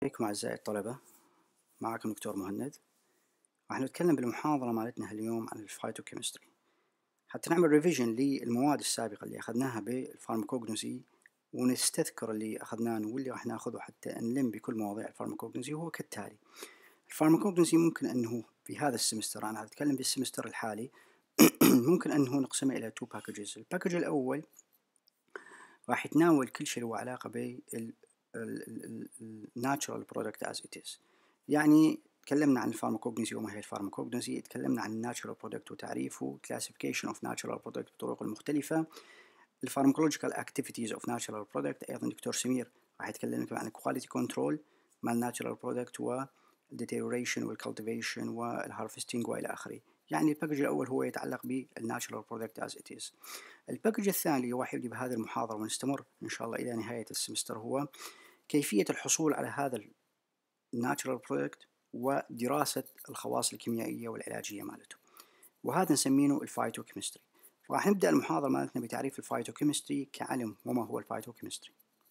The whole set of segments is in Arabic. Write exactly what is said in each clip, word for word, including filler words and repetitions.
عليكم أعزائي الطلبة، معكم دكتور مهند. راح نتكلم بالمحاضرة مالتنا اليوم عن الفايتوكيمستري حتى نعمل ريفيجن للمواد السابقة اللي أخذناها بالفارماكوجنوسي ونستذكر اللي أخذناه واللي راح ناخذه حتى نلم بكل مواضيع الفارماكوجنوسي. هو كالتالي: الفارماكوجنوسي ممكن أنه في هذا السمستر، أنا أتكلم بالسمستر الحالي ممكن أنه نقسمه إلى تو باكجز. الباكج الأول راح يتناول كل شيء له علاقة بال natural product as it is. يعني تكلمنا عن الفارماكوجنوسي وما هي الفارماكوجنوسي، تكلمنا عن الناتشرال برودكت وتعريفه، classification of natural product بالطرق المختلفة، الفارماكولوجيكال activities of natural product. أيضا دكتور سمير راح يتكلم لكم عن quality control مال natural product و deterioration والcultivation والharvesting وإلى آخره. يعني الباكج الأول هو يتعلق بالناتشرال برودكت as it is. الباكج الثاني راح يبدأ بهذه المحاضرة ونستمر إن شاء الله إلى نهاية السمستر هو كيفية الحصول على هذا الناتشرال برودكت ودراسة الخواص الكيميائية والعلاجية مالته، وهذا نسمينه الفايتوكيمستري. راح نبدأ المحاضرة مالتنا بتعريف الفايتوكيمستري كعلم وما هو الفايتوكيمستري.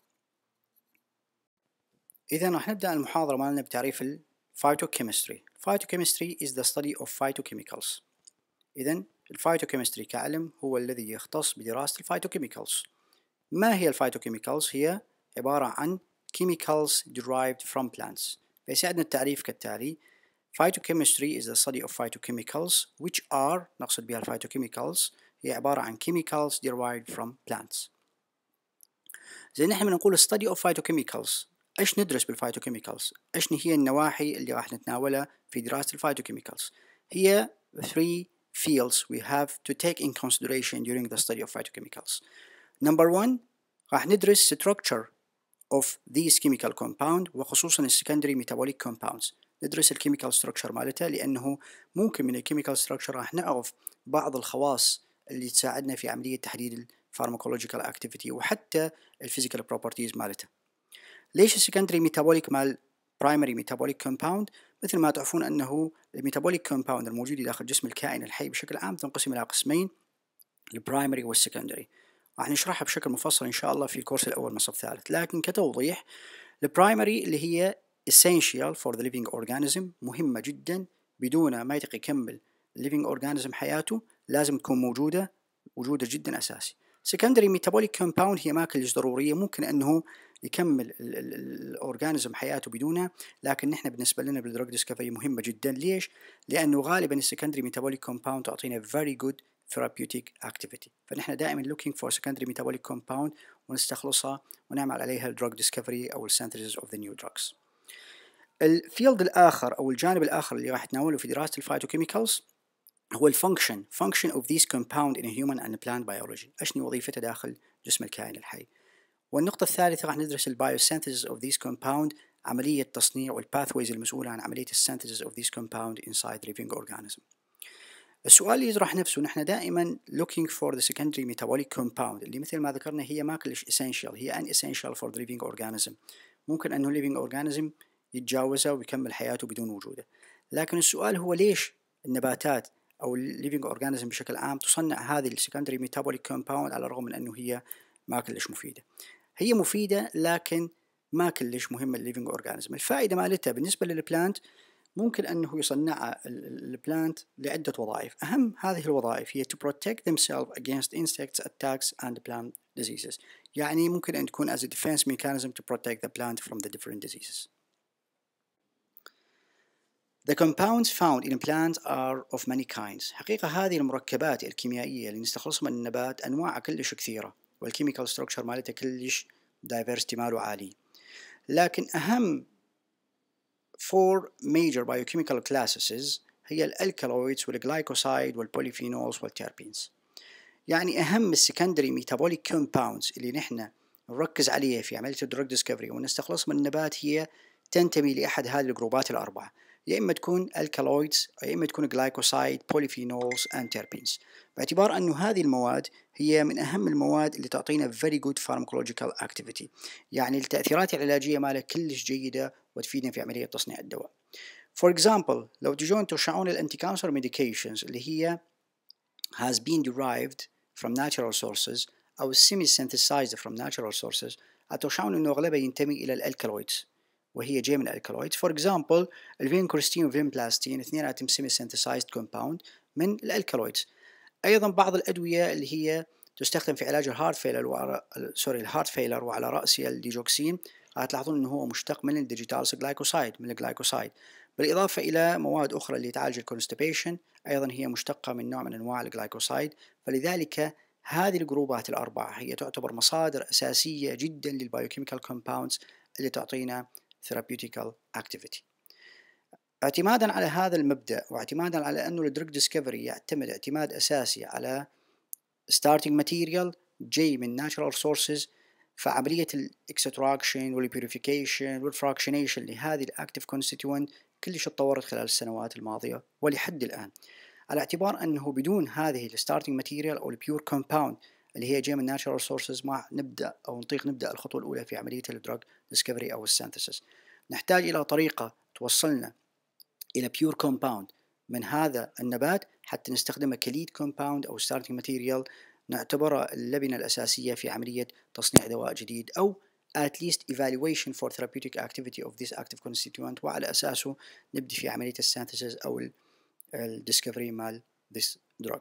إذا راح نبدأ المحاضرة مالنا بتعريف الفايتوكيمستري. Phytochemistry is the study of phytochemicals. إذا الفايتوكيمستري كعلم هو الذي يختص بدراسة الفايتوكيميكالز. ما هي الفايتوكيميكالز؟ هي عبارة عن chemicals derived from plants. فيساعدنا التعريف كالتالي: Phytochemistry is the study of phytochemicals which are، نقصد بها الفايتوكيميكالز هي عبارة عن chemicals derived from plants. زي نحن بنقول study of phytochemicals، ايش ندرس بالفايتوكيميكالز؟ ايش هي النواحي اللي راح نتناولها في دراسة الفايتوكيميكالز؟ هي three fields we have to take in consideration during the study of phytochemicals. Number one، راح ندرس structure of these chemical compound وخصوصا ال secondary metabolic compounds. ندرس ال chemical structure مالتها، لأنه ممكن من ال chemical structure راح نعرف بعض الخواص اللي تساعدنا في عملية تحديد ال pharmacological activity وحتى ال physical properties مالتها. ليش ال secondary metabolic مال primary metabolic compound؟ مثل ما تعرفون أنه الميتابوليك كومباوند الموجودة داخل جسم الكائن الحي بشكل عام تنقسم إلى قسمين: البرايمري والسكندري. راح نشرحها بشكل مفصل إن شاء الله في الكورس الأول من الصف الثالث، لكن كتوضيح البرايمري اللي هي essential for the living organism، مهمة جدا، بدون ما يتقي يكمل living organism حياته لازم تكون موجودة، وجودة جدا أساسي. secondary metabolic compound هي ما كلش ضرورية، ممكن أنه يكمل الأورجانيزم حياته بدونها، لكن نحن بالنسبة لنا بالدرug discovery مهمة جدا. ليش؟ لأنه غالبا secondary metabolic compound تعطينا very good therapeutic activity، فنحن دائما looking for secondary metabolic compound ونستخلصها ونعمل عليها drug discovery أو synthesis of the new drugs. الفيلد الآخر أو الجانب الآخر اللي راح نتناوله في دراسة الفايتوكيميكالز هو الفانكشن function of these compound in a human and plant biology. أشني وظيفتها داخل جسم الكائن الحي. والنقطة الثالثة راح ندرس البايوسينثيسيس of these compound، عملية تصنيع والباثويز المسؤولة عن عملية السينثيسيس of these compound inside living organism. السؤال اللي يطرح نفسه، نحن دائما looking for the secondary metabolic compound اللي مثل ما ذكرنا هي ما كلش essential، هي an essential for the living organism. ممكن أنه living organism يتجاوزها ويكمل حياته بدون وجوده، لكن السؤال هو ليش النباتات أو living organism بشكل عام تصنع هذه secondary metabolic compound على الرغم من أنه هي ما كلش مفيدة؟ هي مفيدة لكن ما كلش مهمة للليفينج أورجانيزم. الفائدة مالتها بالنسبة للبلانت ممكن أنه يصنعها البلانت لعدة وظائف. أهم هذه الوظائف هي to protect themselves against insects attacks and plant diseases. يعني ممكن أن تكون as a defense mechanism to protect the plant from the different diseases. The compounds found in plants are of many kinds. حقيقة هذه المركبات الكيميائية اللي نستخلصها من النبات أنواع كلش كثيرة، والكيميكال ستراكشر مالتها كلش diversity ماله عالي. لكن أهم four major biochemical classes هي الالكالويدز والجلايكوسايد والبوليفينولز والتيربينز. يعني أهم السكندري ميتابوليك كومباوندز اللي نحن نركز عليها في عملية الدروج ديسكفري ونستخلص من النبات هي تنتمي لأحد هذه الجروبات الأربعة، يا إما تكون الكالويدز، يا إما تكون جلايكوسايد، بوليفينولز and terpenes، باعتبار أنه هذه المواد هي من أهم المواد اللي تعطينا very good pharmacological activity، يعني التأثيرات العلاجية مالها كلش جيدة وتفيدنا في عملية تصنيع الدواء. For example، لو تجون ترشحون الانتي كانسر medications اللي هي has been derived from natural sources أو semi-synthesized from natural sources، هترشحون أنه أغلبها ينتمي إلى الالكالويدز، وهي جاية من الالكالويدز. فور اكزامبل الفينكورستين والفينبلاستين اثنيناتهم سيمي سينثسايزد كومباوند من الالكالويدز. ايضا بعض الادويه اللي هي تستخدم في علاج الهارت فيلر وعلى سوري الهارت فيلر وعلى راسها الديجوكسين، هتلاحظون انه هو مشتق من الديجيتالس جلايكوسايد من الجلايكوسايد، بالاضافه الى مواد اخرى اللي تعالج الكونستيبيشن ايضا هي مشتقه من نوع من انواع الجلايكوسايد. فلذلك هذه الجروبات الاربعه هي تعتبر مصادر اساسيه جدا للبايوكيميكال كومباوندز اللي تعطينا ثيرابيوتيكال اكتيفيتي. اعتمادا على هذا المبدأ واعتمادا على أنه الدرج ديسكفري يعتمد اعتماد أساسي على starting material جاي من natural sources، فعملية الاكستراكشن والبيوريفيكيشن والفراكشنيشن لهذه الاكتيف كونستيتوينت كلش تطورت خلال السنوات الماضية ولحد الآن، على اعتبار أنه بدون هذه الستارتنج ماتيريال أو البيور كومباوند اللي هي جاي من natural sources ما نبدأ أو نطيق نبدأ الخطوة الأولى في عملية الدرج ديسكفري أو السينثيسيس. نحتاج إلى طريقة توصلنا إلى pure compound من هذا النبات حتى نستخدمه كليد compound أو starting material نعتبره اللبنة الأساسية في عملية تصنيع دواء جديد أو at least evaluation for therapeutic activity of this active constituent، وعلى أساسه نبدأ في عملية السينثيسيس أو الديسكفري مال this drug.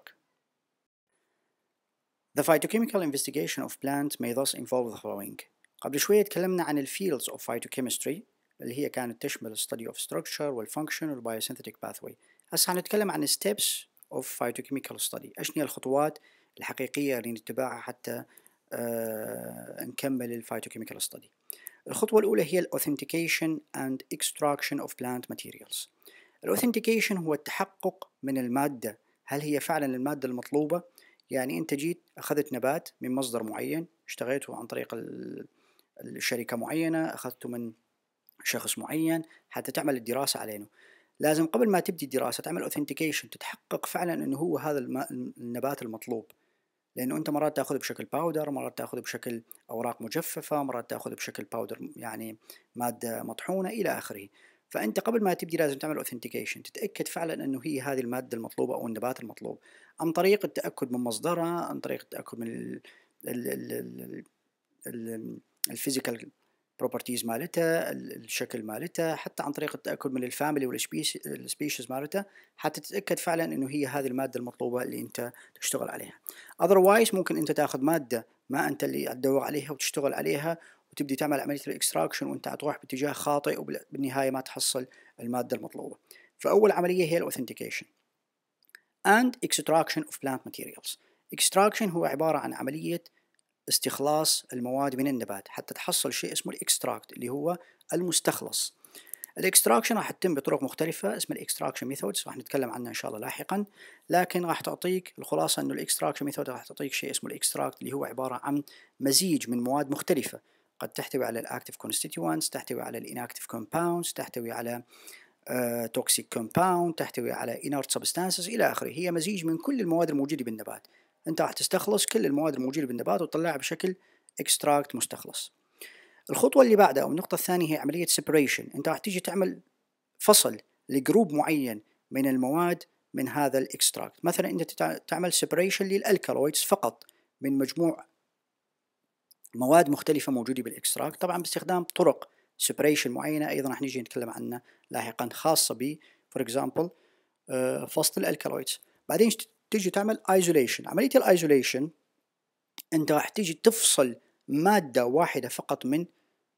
The phytochemical investigation of plants may thus involve the following. قبل شوية تكلمنا عن ال fields of phytochemistry اللي هي كانت تشمل study of structure والfunction والbiosynthetic pathway. هسه هنتكلم عن steps of phytochemical study. ايش هي الخطوات الحقيقية اللي نتبعها حتى آه نكمل ال phytochemical study. الخطوة الأولى هي ال authentication and extraction of plant materials. ال authentication هو التحقق من المادة، هل هي فعلا المادة المطلوبة؟ يعني أنت جيت أخذت نبات من مصدر معين، اشتريته عن طريق الشركة معينة، أخذته من شخص معين حتى تعمل الدراسة عليه. لازم قبل ما تبدي الدراسة تعمل اوثنتيكيشن، تتحقق فعلا انه هو هذا النبات المطلوب، لانه انت مرات تاخذه بشكل باودر، مرات تاخذه بشكل اوراق مجففة، مرات تاخذه بشكل باودر يعني مادة مطحونة الى اخره. فانت قبل ما تبدي لازم تعمل اوثنتيكيشن، تتأكد فعلا انه هي هذه المادة المطلوبة او النبات المطلوب، عن طريق التأكد من مصدرها، عن طريق التأكد من الفيزيكال بروبرتيز مالتها، الشكل مالتها، حتى عن طريق التأكد من الفاميلي والسبيشيز مالتها، حتى تتأكد فعلا انه هي هذه المادة المطلوبة اللي انت تشتغل عليها. otherwise ممكن انت تاخذ مادة ما انت اللي تدور عليها وتشتغل عليها وتبدي تعمل عملية الاكستراكشن وانت تروح باتجاه خاطئ وبالنهاية ما تحصل المادة المطلوبة. فأول عملية هي الاوثنتيكيشن and extraction of plant materials. extraction هو عبارة عن عملية استخلاص المواد من النبات حتى تحصل شيء اسمه الاكستراكت اللي هو المستخلص. الاكستراكشن راح تتم بطرق مختلفة اسمها الاكستراكشن ميثودز، راح نتكلم عنها ان شاء الله لاحقا، لكن راح تعطيك الخلاصة انه الاكستراكشن ميثود راح تعطيك شيء اسمه الاكستراكت اللي هو عبارة عن مزيج من مواد مختلفة، قد تحتوي على الاكتيف كونستيتوينتس، تحتوي على الاناكتيف كومباوندز، تحتوي على توكسيك كومباوند، تحتوي على inert substances الى اخره. هي مزيج من كل المواد الموجودة بالنبات، انت راح تستخلص كل المواد الموجودة بالنبات وتطلعها بشكل اكستراكت مستخلص. الخطوة اللي بعدها او النقطة الثانية هي عملية سيبريشن، انت راح تيجي تعمل فصل لجروب معين من المواد من هذا الاكستراكت. مثلا انت تعمل سيبريشن للالكالويدز فقط من مجموع مواد مختلفة موجودة بالاكستراكت، طبعا باستخدام طرق سيبريشن معينة ايضا راح نيجي نتكلم عنها لاحقا، خاصة ب فور اكزامبل فصل الالكالويدز. بعدين تيجي تعمل ايزوليشن. عملية الايزوليشن انت راح تيجي تفصل مادة واحدة فقط من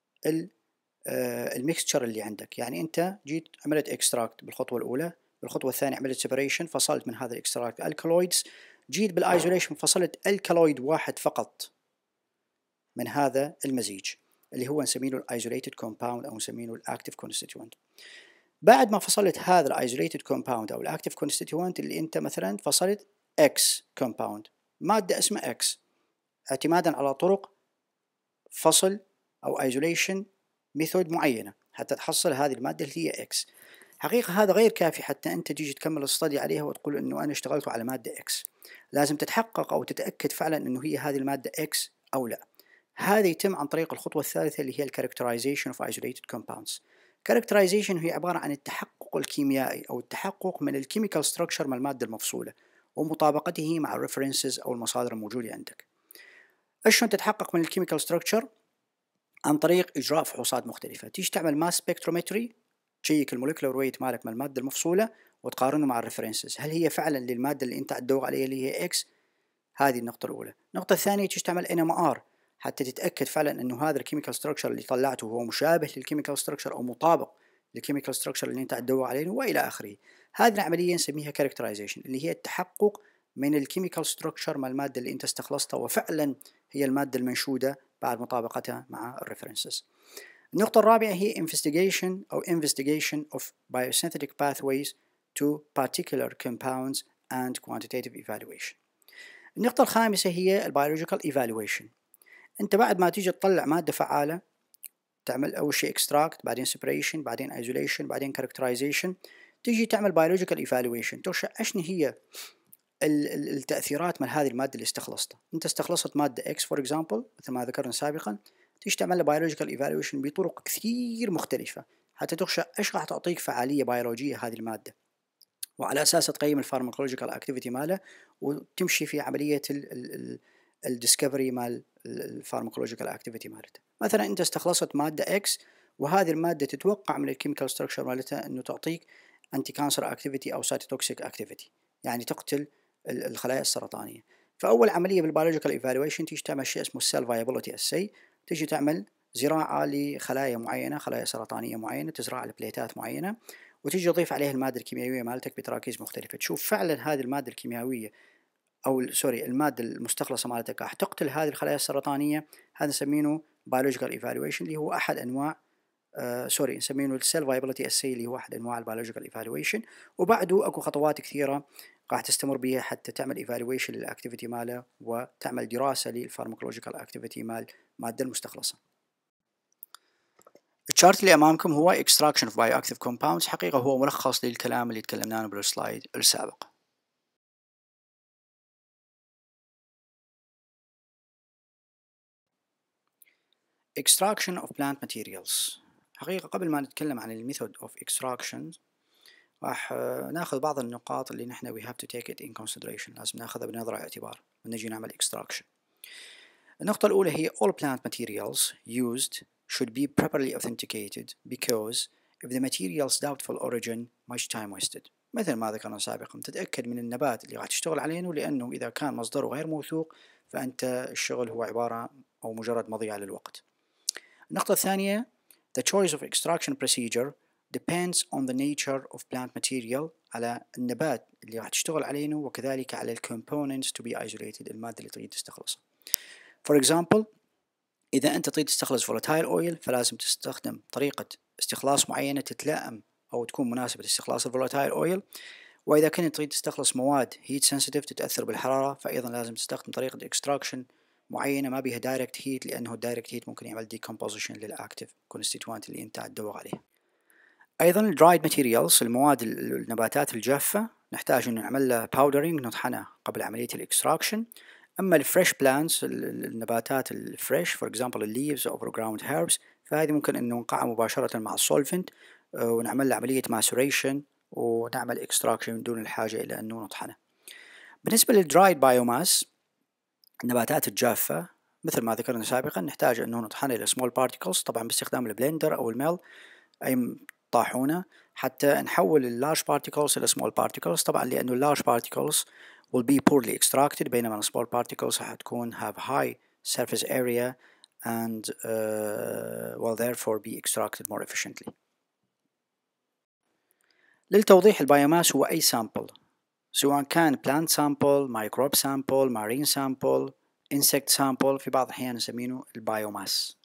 الميكستشر اللي عندك. يعني انت جيت عملت اكستراكت بالخطوة الاولى، بالخطوة الثانية عملت سيبريشن فصلت من هذا الاكستراكت الكالويدز، جيت بالايزوليشن فصلت الكالويد واحد فقط من هذا المزيج اللي هو نسميه الايزوليتد كومباوند او نسميه الاكتيف كونستيتوينت. بعد ما فصلت هذا الايزوليتد كومباوند او الاكتيف كونستيتوينت اللي انت مثلا فصلت اكس كومباوند، مادة اسمها اكس، اعتمادا على طرق فصل او ايزوليشن ميثود معينة حتى تحصل هذه المادة اللي هي اكس. حقيقة هذا غير كافي حتى انت تيجي تكمل الستدي عليها وتقول انه انا اشتغلت على مادة اكس، لازم تتحقق او تتأكد فعلا انه هي هذه المادة اكس او لا. هذا يتم عن طريق الخطوة الثالثة اللي هي الكاركترايزيشن اوف ايزوليتد كومباوندز. كاركترايزيشن هي عبارة عن التحقق الكيميائي او التحقق من الكيميكال ستراكشر من المادة المفصولة ومطابقته مع الريفرنسز او المصادر الموجودة عندك. ايش شلون تتحقق من الكيميكال ستراكشر؟ عن طريق إجراء فحوصات مختلفة. تيجي تعمل ماس سبكترومتري، تشيك الموليكولر ويت مالك من المادة المفصولة وتقارنه مع الريفرنسز، هل هي فعلا للمادة اللي أنت تدور عليها اللي هي إكس؟ هذه النقطة الأولى. النقطة الثانية تيجي تعمل إن إم آر حتى تتأكد فعلا إنه هذا الكيميكال ستراكشر اللي طلعته هو مشابه للكيميكال ستراكشر أو مطابق للكيميكال ستراكشر اللي أنت تدور عليه وإلى آخره. هذه العملية نسميها characterization، اللي هي التحقق من الكيميكال ستراكشر مع المادة اللي أنت استخلصتها وفعلا هي المادة المنشودة بعد مطابقتها مع الريفرنسز. النقطة الرابعة هي investigation أو investigation of biosynthetic pathways to particular compounds and quantitative evaluation. النقطة الخامسة هي البيولوجيكال evaluation. أنت بعد ما تيجي تطلع مادة فعالة تعمل أول شيء extract، بعدين separation، بعدين isolation، بعدين characterization، تيجي تعمل biological evaluation، ترشح أشني هي التأثيرات من هذه المادة اللي استخلصتها. أنت استخلصت مادة X for example مثل ما ذكرنا سابقا، تيجي تعمل biological evaluation بطرق كثير مختلفة حتى ترشح إيش راح تعطيك فعالية بيولوجية هذه المادة، وعلى أساس تقيم الفارماكولوجيكال اكتيفيتي ماله وتمشي في عملية الديسكفري مال الفارماكولوجيكال اكتيفيتي مالته. مثلا أنت استخلصت مادة إكس وهذه المادة تتوقع من الكيميكال ستراكشر مالتها أنه تعطيك أنتي كانسر اكتيفيتي أو سايتوتوكسيك اكتيفيتي، يعني تقتل الخلايا السرطانية. فأول عملية بالبيولوجيكال ايفالويشن تيجي تعمل شيء اسمه السيل فايبيليتي اساي، تيجي تعمل زراعة لخلايا معينة، خلايا سرطانية معينة، تزرع البليتات معينة وتيجي تضيف عليها المادة الكيميائية مالتك بتراكيز مختلفة، تشوف فعلا هذه المادة الكيميائية أو سوري المادة المستخلصة مالتك راح تقتل هذه الخلايا السرطانية. هذا نسمينه biological evaluation اللي هو أحد أنواع آه سوري نسمينه السيل فايبيليتي اساي اللي هو أحد أنواع البيولوجيكال evaluation. وبعده أكو خطوات كثيرة راح تستمر بها حتى تعمل evaluation للأكتيفيتي ماله وتعمل دراسة للفارماكولوجيكال أكتيفيتي مال المادة المستخلصة. الشارت اللي أمامكم هو extraction of bioactive compounds، حقيقة هو ملخص للكلام اللي تكلمنا عنه بالسلايد السابق. extraction of plant materials. حقيقة قبل ما نتكلم عن الميثود of extraction راح ناخذ بعض النقاط اللي نحن we have to take it in consideration، لازم ناخذها بنظر الاعتبار من نجي نعمل extraction. النقطة الأولى هي all plant materials used should be properly authenticated because if the material's doubtful origin much time wasted. مثل ما ذكرنا سابقا تتأكد من النبات اللي راح تشتغل عليه، لأنه إذا كان مصدره غير موثوق فأنت الشغل هو عبارة أو مجرد مضيعة للوقت. النقطة الثانية the choice of extraction procedure depends on the nature of plant material، على النبات اللي راح تشتغل عليه وكذلك على ال components to be isolated، المادة اللي تريد تستخلصها. For example إذا أنت تريد تستخلص volatile oil فلازم تستخدم طريقة استخلاص معينة تتلائم أو تكون مناسبة لاستخلاص الفولاتايل أويل. وإذا كنت تريد تستخلص مواد heat sensitive تتأثر بالحرارة فأيضا لازم تستخدم طريقة extraction معينة ما بيها direct heat، لأنه direct heat ممكن يعمل decomposition للactive constituent اللي أنت تدور عليه. أيضا dried materials المواد النباتات الجافة نحتاج أن نعمل لها powdering نطحنها قبل عملية الextraction. أما الفريش بلانتس النباتات الفريش for example الليفز أو ground herbs فهذه ممكن أن ننقعها مباشرة مع السولفنت ونعمل عملية maceration ونعمل extraction دون الحاجة إلى أنه نطحنه. بالنسبة للدرايد بايوماس النباتات الجافة مثل ما ذكرنا سابقا نحتاج أنه نطحنه إلى small particles طبعا باستخدام البلندر أو الميل أي طاحونة حتى نحول اللارج particles إلى small particles، طبعا لأنه اللارج particles will be poorly extracted بينما small particles حتكون have high surface area and uh, will therefore be extracted more efficiently. للتوضيح البايوماس هو أي sample سواء كان plant sample, microbe sample, marine sample, insect sample، في بعض الأحيان نسمينه البايوماس.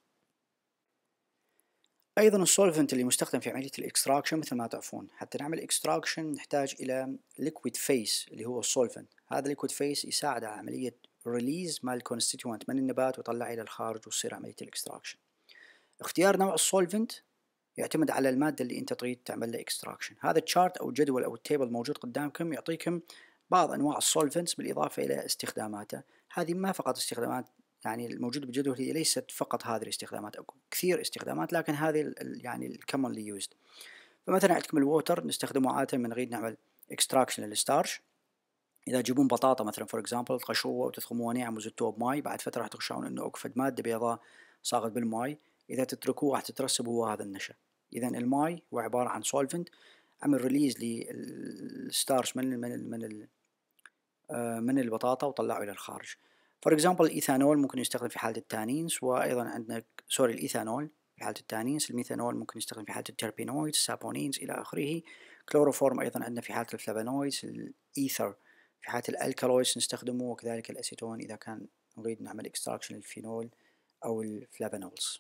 أيضا السولفنت اللي مستخدم في عملية الإكستراكشن مثل ما تعرفون حتى نعمل إكستراكشن نحتاج إلى liquid phase اللي هو السولفنت. هذا liquid phase يساعد على عملية ريليز مال الكونستيتوانت من النبات وطلع إلى الخارج وتصير عملية الإكستراكشن. اختيار نوع السولفنت يعتمد على المادة اللي أنت تريد تعمل لها إكستراكشن. هذا الشارت أو الجدول أو التيبل موجود قدامكم يعطيكم بعض أنواع السولفنتس بالإضافة إلى استخداماته. هذه ما فقط استخدامات يعني الموجود بالجدول هي ليست فقط هذه الاستخدامات، أو كثير استخدامات لكن هذه يعني الكومنلي يوزد. فمثلا عندكم الووتر نستخدمه عادة من نريد نعمل اكستراكشن للستارش. إذا تجيبون بطاطا مثلا فور اكزامبل تقشروها وتضخموها ناعم وزدتوها بماي بعد فترة راح تخشون إنه أكفد مادة بيضاء صاغت بالماي إذا تتركوه راح تترسب هو هذا النشا. إذا الماي هو عبارة عن سولفنت عمل ريليز للستارش من ال من ال من ال من البطاطا وطلعه إلى الخارج. فور اكزامبل الإيثانول ممكن يستخدم في حالة التانينز، وأيضا عندنا سوري الإيثانول في حالة التانينز، الميثانول ممكن يستخدم في حالة التربينويدز، السابونينز إلى آخره. كلوروفورم أيضا عندنا في حالة الفلافونويدز، الإيثر في حالة الألكالويدز نستخدمه، وكذلك الأسيتون إذا كان نريد نعمل إكستراكشن للفينول أو الفلافونولز.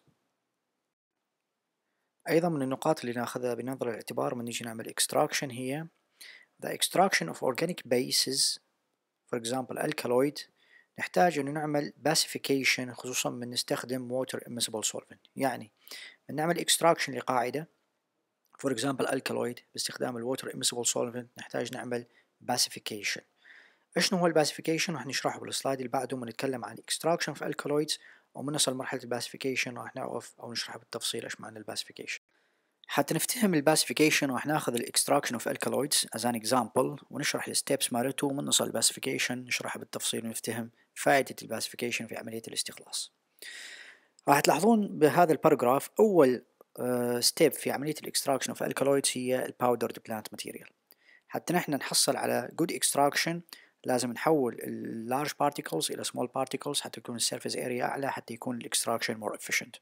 أيضا من النقاط اللي ناخذها بنظر الاعتبار من نيجي نعمل إكستراكشن هي the extraction of organic bases for example alkaloid. نحتاج إنه نعمل basification خصوصا من نستخدم water immiscible solvent. يعني من نعمل extraction لقاعدة for example alkaloid باستخدام ال water immiscible solvent نحتاج نعمل basification. إيش هو ال basification؟ راح نشرحه بالسلايد اللي بعده ونتكلم عن extraction في alkaloids، ومن نصل مرحلة ال basification راح نعرف أو نشرح بالتفصيل إيش معنى ال basification. حتى نفتهم الباسيفيكيشن راح ناخذ الاكستراكشن اوف الكالويدز از ان اكزامبل ونشرح الستبس مالته، ومن نصل الباسيفيكيشن نشرحها بالتفصيل ونفتهم فائدة الباسيفيكيشن في عملية الاستخلاص. راح تلاحظون بهذا الباراجراف أول ستيب في عملية الاكستراكشن اوف الكالويدز هي الباودرد بلانت ماتيريال. حتى نحن نحصل على good extraction لازم نحول ال large particles إلى small particles حتى يكون السيرفيس اريا أعلى، حتى يكون الاكستراكشن more efficient.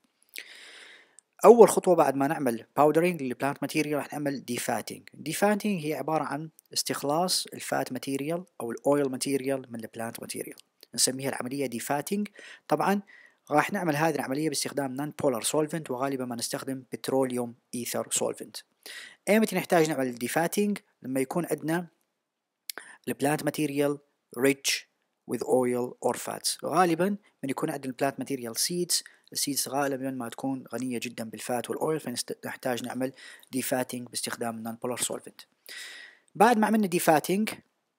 أول خطوة بعد ما نعمل باودرينج للبلانت ماتيريال راح نعمل ديفاتينج. ديفاتينج هي عبارة عن استخلاص الفات ماتيريال أو الأويل ماتيريال من البلانت ماتيريال، نسميها العملية ديفاتينج. طبعا راح نعمل هذه العملية باستخدام نون بولار سولفنت، وغالبا ما نستخدم بتروليوم إيثر سولفنت. ايمتى نحتاج نعمل ديفاتينج؟ لما يكون عندنا البلانت ماتيريال rich with oil or fats. غالبا من يكون عندنا البلانت ماتيريال seeds، السيدز غالبا ما تكون غنية جدا بالفات والأويل، فنحتاج نعمل ديفاتينج باستخدام النون بولار سولفنت. بعد ما عملنا ديفاتينج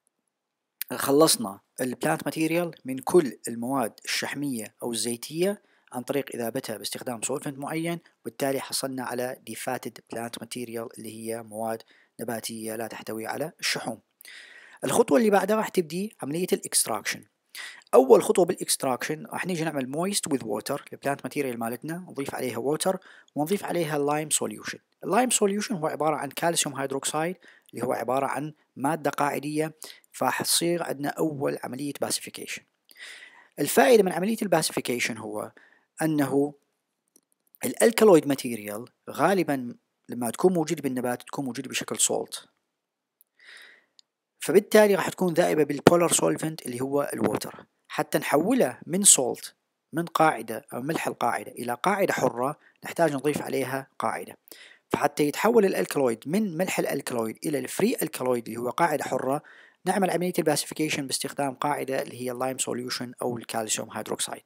خلصنا البلانت ماتيريال من كل المواد الشحمية أو الزيتية عن طريق إذابتها باستخدام سولفنت معين، وبالتالي حصلنا على ديفاتد بلانت ماتيريال اللي هي مواد نباتية لا تحتوي على الشحوم. الخطوة اللي بعدها راح تبدي عملية الاكستراكشن. أول خطوة بالإكستراكشن راح نيجي نعمل مويست with water البلانت ماتيريال مالتنا، نضيف عليها ووتر ونضيف عليها لايم سوليوشن. اللايم سوليوشن هو عبارة عن كالسيوم هيدروكسيد اللي هو عبارة عن مادة قاعدية، فحتصير عندنا أول عملية باسيفيكيشن. الفائدة من عملية الباسيفيكيشن هو أنه الألكالويد ماتيريال غالبا لما تكون موجودة بالنبات تكون موجودة بشكل سولت، فبالتالي راح تكون ذائبة بالبولار سولفنت اللي هو الووتر. حتى نحولها من سولت من قاعدة أو ملح القاعدة إلى قاعدة حرة نحتاج نضيف عليها قاعدة، فحتى يتحول الألكالويد من ملح الألكالويد إلى الفري ألكالويد اللي هو قاعدة حرة نعمل عملية الباسيفيكيشن باستخدام قاعدة اللي هي اللايم سوليوشن أو الكالسيوم هيدروكسيد.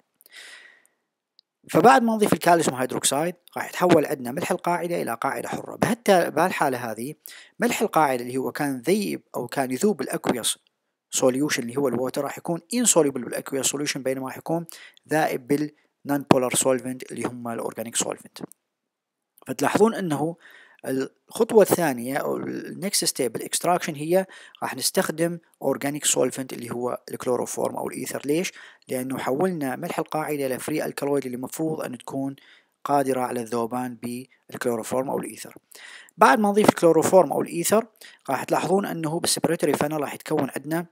فبعد ما نضيف الكالسيوم هيدروكسيد راح يتحول عندنا ملح القاعدة إلى قاعدة حرة. بهالتا بهالحالة هذه ملح القاعدة اللي هو كان ذيب أو كان يذوب بالأكويس سوليوشن اللي هو الووتر راح يكون insoluble بالأكويس سوليوشن، بينما راح يكون ذائب بالنون بولار سولفنت اللي هم الأورجانيك سولفنت. فتلاحظون أنه الخطوة الثانية أو النكست ستيب بالإكستراكشن هي راح نستخدم أورجانيك سولفنت اللي هو الكلوروفورم أو الإيثر. ليش؟ لأنه حولنا ملح القاعدة إلى فري الكالويد اللي المفروض أن تكون قادرة على الذوبان بالكلوروفورم أو الإيثر. بعد ما نضيف الكلوروفورم أو الإيثر راح تلاحظون أنه بالسيبريتوري فانل راح يتكون عندنا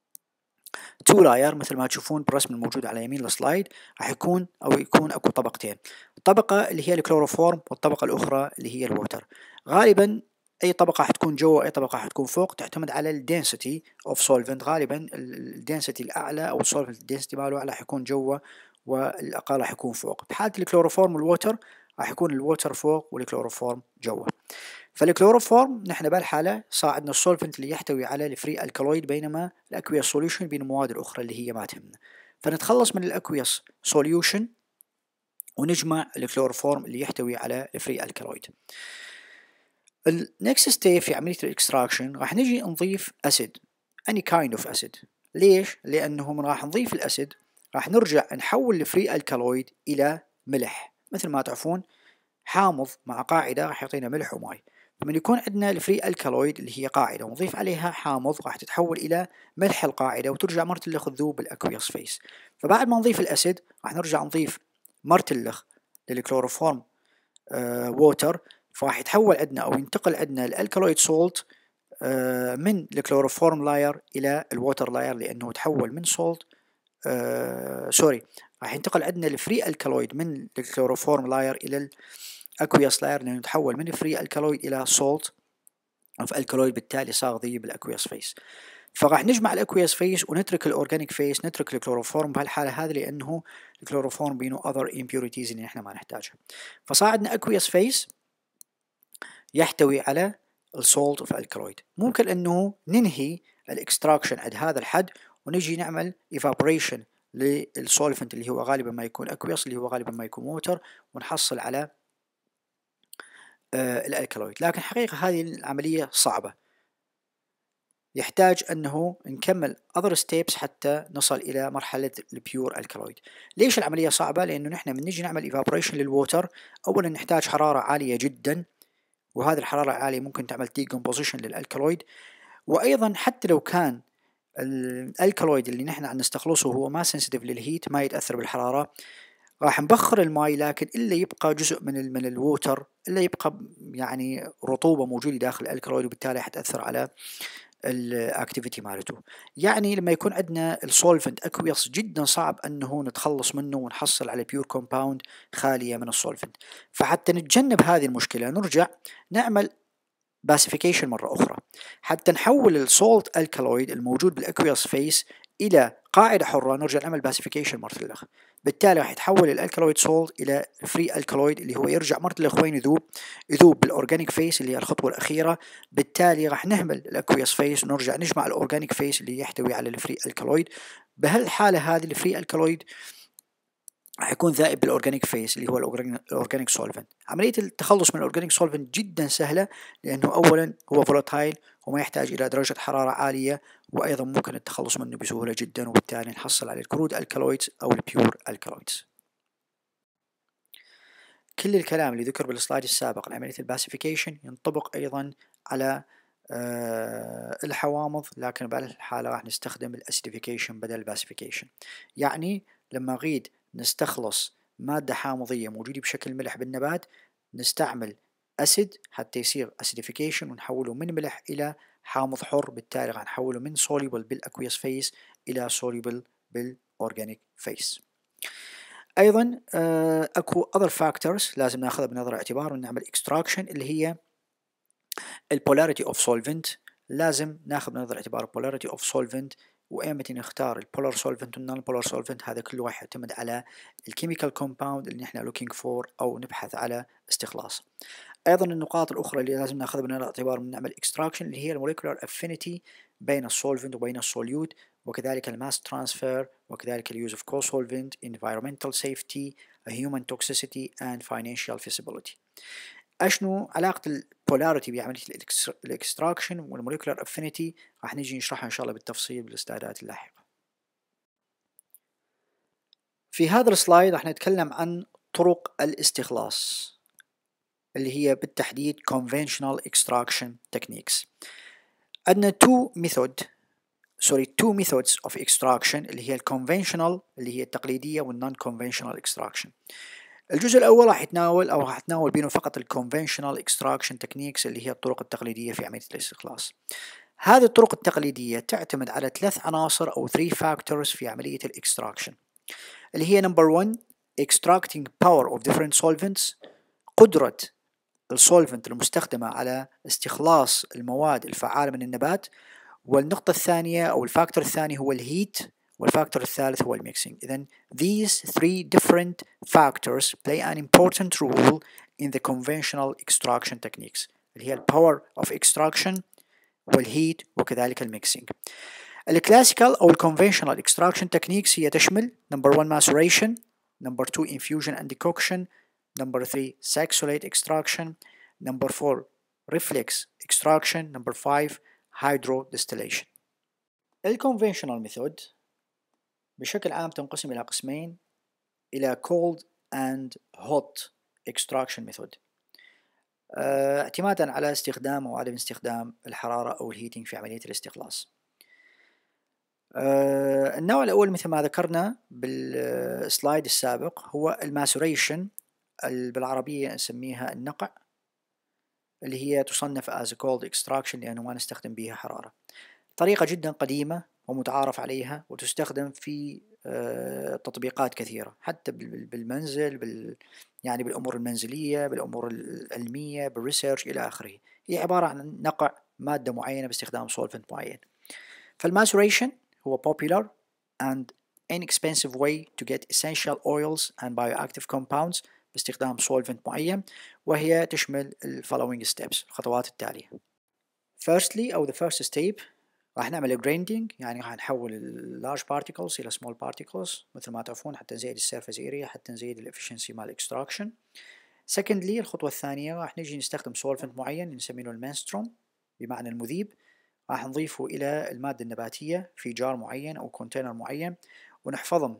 تو لاير مثل ما تشوفون بالرسم الموجود على يمين السلايد، راح يكون أو يكون أكو طبقتين، الطبقة اللي هي الكلوروفورم والطبقة الأخرى اللي هي الووتر. غالبا أي طبقة حتكون جوا أي طبقة حتكون فوق تعتمد على الدنسيتي أوف سولفنت. غالبا الدنسيتي الأعلى أو السولفنت الدنسيتي ماله أعلى حيكون جوا والأقل راح يكون فوق. بحالة الكلوروفورم والووتر راح يكون الووتر فوق والكلوروفورم جوا. فالكلوروفورم نحن بهالحالة صار عندنا السولفنت اللي يحتوي على الفري الكالويد، بينما الأكويس سوليوشن بين المواد الأخرى اللي هي ما تهمنا، فنتخلص من الأكويس سوليوشن ونجمع الكلوروفورم اللي يحتوي على الفري الكالويد. النكست ستيب في عملية الاكستراكشن راح نجي نضيف أسيد any kind of acid. ليش؟ لأنه من راح نضيف الأسيد راح نرجع نحول الفري الكالويد إلى ملح. مثل ما تعرفون حامض مع قاعدة راح يعطينا ملح وماء، فمن يكون عندنا الفري الكالويد اللي هي قاعدة ونضيف عليها حامض راح تتحول إلى ملح القاعدة وترجع مرتلخ تذوب بالأكويس فيس. فبعد ما نضيف الأسيد راح نرجع نضيف مرتلخ للكلوروفورم ووتر، فراح يتحول عندنا أو ينتقل عندنا الالكالويد سولت من الكلوروفورم لاير إلى الووتر لاير، لأنه تحول من سولت آه سوري راح ينتقل عندنا الفري الكالويد من الكلوروفورم لاير إلى الأكوياس لاير، لأنه تحول من فري الكالويد إلى سولت في الكالويد، بالتالي صار ضيق بالأكوياس فيس. فراح نجمع الاكوياس فيس ونترك الاورجانيك فيس، نترك الكلوروفورم بهالحاله هذه، لانه الكلوروفورم بينه اذر امبيوريتيز اللي احنا ما نحتاجها. فصار عندنا اكوياس فيس يحتوي على السولت اوف الكالويد. ممكن انه ننهي الاكستراكشن عند هذا الحد ونجي نعمل ايفابوريشن للسولفنت اللي هو غالبا ما يكون اكوياس، اللي هو غالبا ما يكون ووتر، ونحصل على آه الالكالويد. لكن حقيقة هذه العملية صعبة، يحتاج أنه نكمل other steps حتى نصل إلى مرحلة البيور الكالويد. ليش العملية صعبة؟ لأنه نحن من نجي نعمل evaporation للووتر، أولا نحتاج حرارة عالية جدا، وهذه الحرارة العالية ممكن تعمل decomposition للالكالويد. وأيضا حتى لو كان الالكالويد اللي نحن عم نستخلصه هو ما sensitive للهيت، ما يتأثر بالحرارة، راح نبخر الماء، لكن إلا يبقى جزء من ال من الووتر، إلا يبقى يعني رطوبة موجودة داخل الالكالويد، وبالتالي حتأثر على الاكتيفيتي مالته. يعني لما يكون عندنا السولفنت اكويس جدا صعب انه نتخلص منه ونحصل على بيور كومباوند خاليه من السولفنت. فحتى نتجنب هذه المشكله نرجع نعمل باسيفيكيشن مره اخرى حتى نحول السولت الكالويد الموجود بالاكويس فيس الى قاعده حره، نرجع نعمل باسيفيكيشن مره الاخ. بالتالي راح يتحول الالكالويد سولت الى فري الكالويد، اللي هو يرجع مره الاخوين يذوب يذوب بالاورجانيك فيس اللي هي الخطوه الاخيره. بالتالي راح نهمل الاكويس فيس ونرجع نجمع الاورجانيك فيس اللي يحتوي على الفري الكالويد. بهالحاله هذه الفري الكالويد راح يكون ذائب بالاورجانيك فيس اللي هو الاورجانيك سولفنت. عمليه التخلص من الاورجانيك سولفنت جدا سهله، لانه اولا هو فولاتايل وما يحتاج الى درجه حراره عاليه، وايضا ممكن التخلص منه بسهوله جدا، وبالتالي نحصل على الكرود الكالويدز او البيور الكالويدز. كل الكلام اللي ذكر بالسلايد السابق عن عمليه الباسيفيكيشن ينطبق ايضا على أه الحوامض، لكن بهالحاله راح نستخدم الاسيديفيكيشن بدل الباسيفيكيشن. يعني لما نريد نستخلص مادة حامضية موجودة بشكل ملح بالنبات، نستعمل أسيد حتى يصير أسيديفيكيشن ونحوله من ملح إلى حامض حر، بالتالي راح نحوله من soluble بالأكويس فيس إلى soluble بالأورجانيك فيس. أيضا أكو other factors لازم ناخذها بنظر الاعتبار ونعمل extraction، اللي هي polarity of solvent. لازم ناخذ بنظر الاعتبار polarity of solvent، وأيمتى نختار البولار سولفنت والنون بولار سولفنت، هذا كله راح يعتمد على الكيميكال كومباوند اللي نحن looking for أو نبحث على استخلاص. أيضا النقاط الأخرى اللي لازم ناخذها بنظر الاعتبار من نعمل extraction اللي هي الموليكولار affinity بين السولفنت وبين السوليوت، وكذلك الماس ترانسفير، وكذلك اليوز of co-solvent، environmental safety، human toxicity and financial feasibility. اشنو علاقة البولاريتي بعملية الاكستراكشن والموليكولار افينيتي؟ راح نجي نشرحها ان شاء الله بالتفصيل بالسلايدات اللاحقة. في هذا السلايد راح نتكلم عن طرق الاستخلاص اللي هي بالتحديد conventional extraction techniques. عندنا two method sorry two methods of extraction اللي هي الconventional اللي هي التقليدية والnon conventional extraction. الجزء الأول راح يتناول أو راح أتناول بينه فقط ال conventional extraction techniques اللي هي الطرق التقليدية في عملية الاستخلاص. هذه الطرق التقليدية تعتمد على ثلاث عناصر أو three factors في عملية الاكستراكشن، اللي هي number one extracting power of different solvents، قدرة السولفنت المستخدمة على استخلاص المواد الفعالة من النبات. والنقطة الثانية أو الفاكتور الثاني هو الهيت، والفاكتور الثالث هو الميكسينج. إذن these three different factors play an important role in the conventional extraction techniques اللي هي power of extraction والهيت وكذلك الميكسينج. الكلاسيكال أو الconventional extraction techniques هي تشمل number one maceration، number two infusion and decoction، number three saxolate extraction، number four reflex extraction، number five hydrodistillation. الconventional method بشكل عام تنقسم إلى قسمين، إلى cold and hot extraction method، اه اعتمادا على استخدام أو عدم استخدام الحرارة أو الهيتنج في عملية الاستخلاص. اه النوع الأول مثل ما ذكرنا بالسلايد السابق هو الماسوريشن بالعربية نسميها النقع، اللي هي تصنف as cold extraction لأنه ما نستخدم بها حرارة. طريقة جدا قديمة ومتعارف عليها وتستخدم في تطبيقات كثيرة، حتى بالمنزل، بال يعني بالأمور المنزلية، بالأمور العلمية، بالريسيرش إلى آخره. هي عبارة عن نقع مادة معينة باستخدام solvent معين. فالماسوريشن هو popular and inexpensive way to get essential oils and bioactive compounds باستخدام solvent معين، وهي تشمل ال following steps، الخطوات التالية. Firstly أو the first step راح نعمل grinding، يعني راح نحول ال large particles إلى small particles مثل ما تعرفون حتى نزيد ال surface area، حتى نزيد ال efficiency مال extraction. Secondly الخطوة الثانية راح نجي نستخدم solvent معين نسميه المنستروم بمعنى المذيب، راح نضيفه إلى المادة النباتية في جار معين أو كونتينر معين ونحفظهم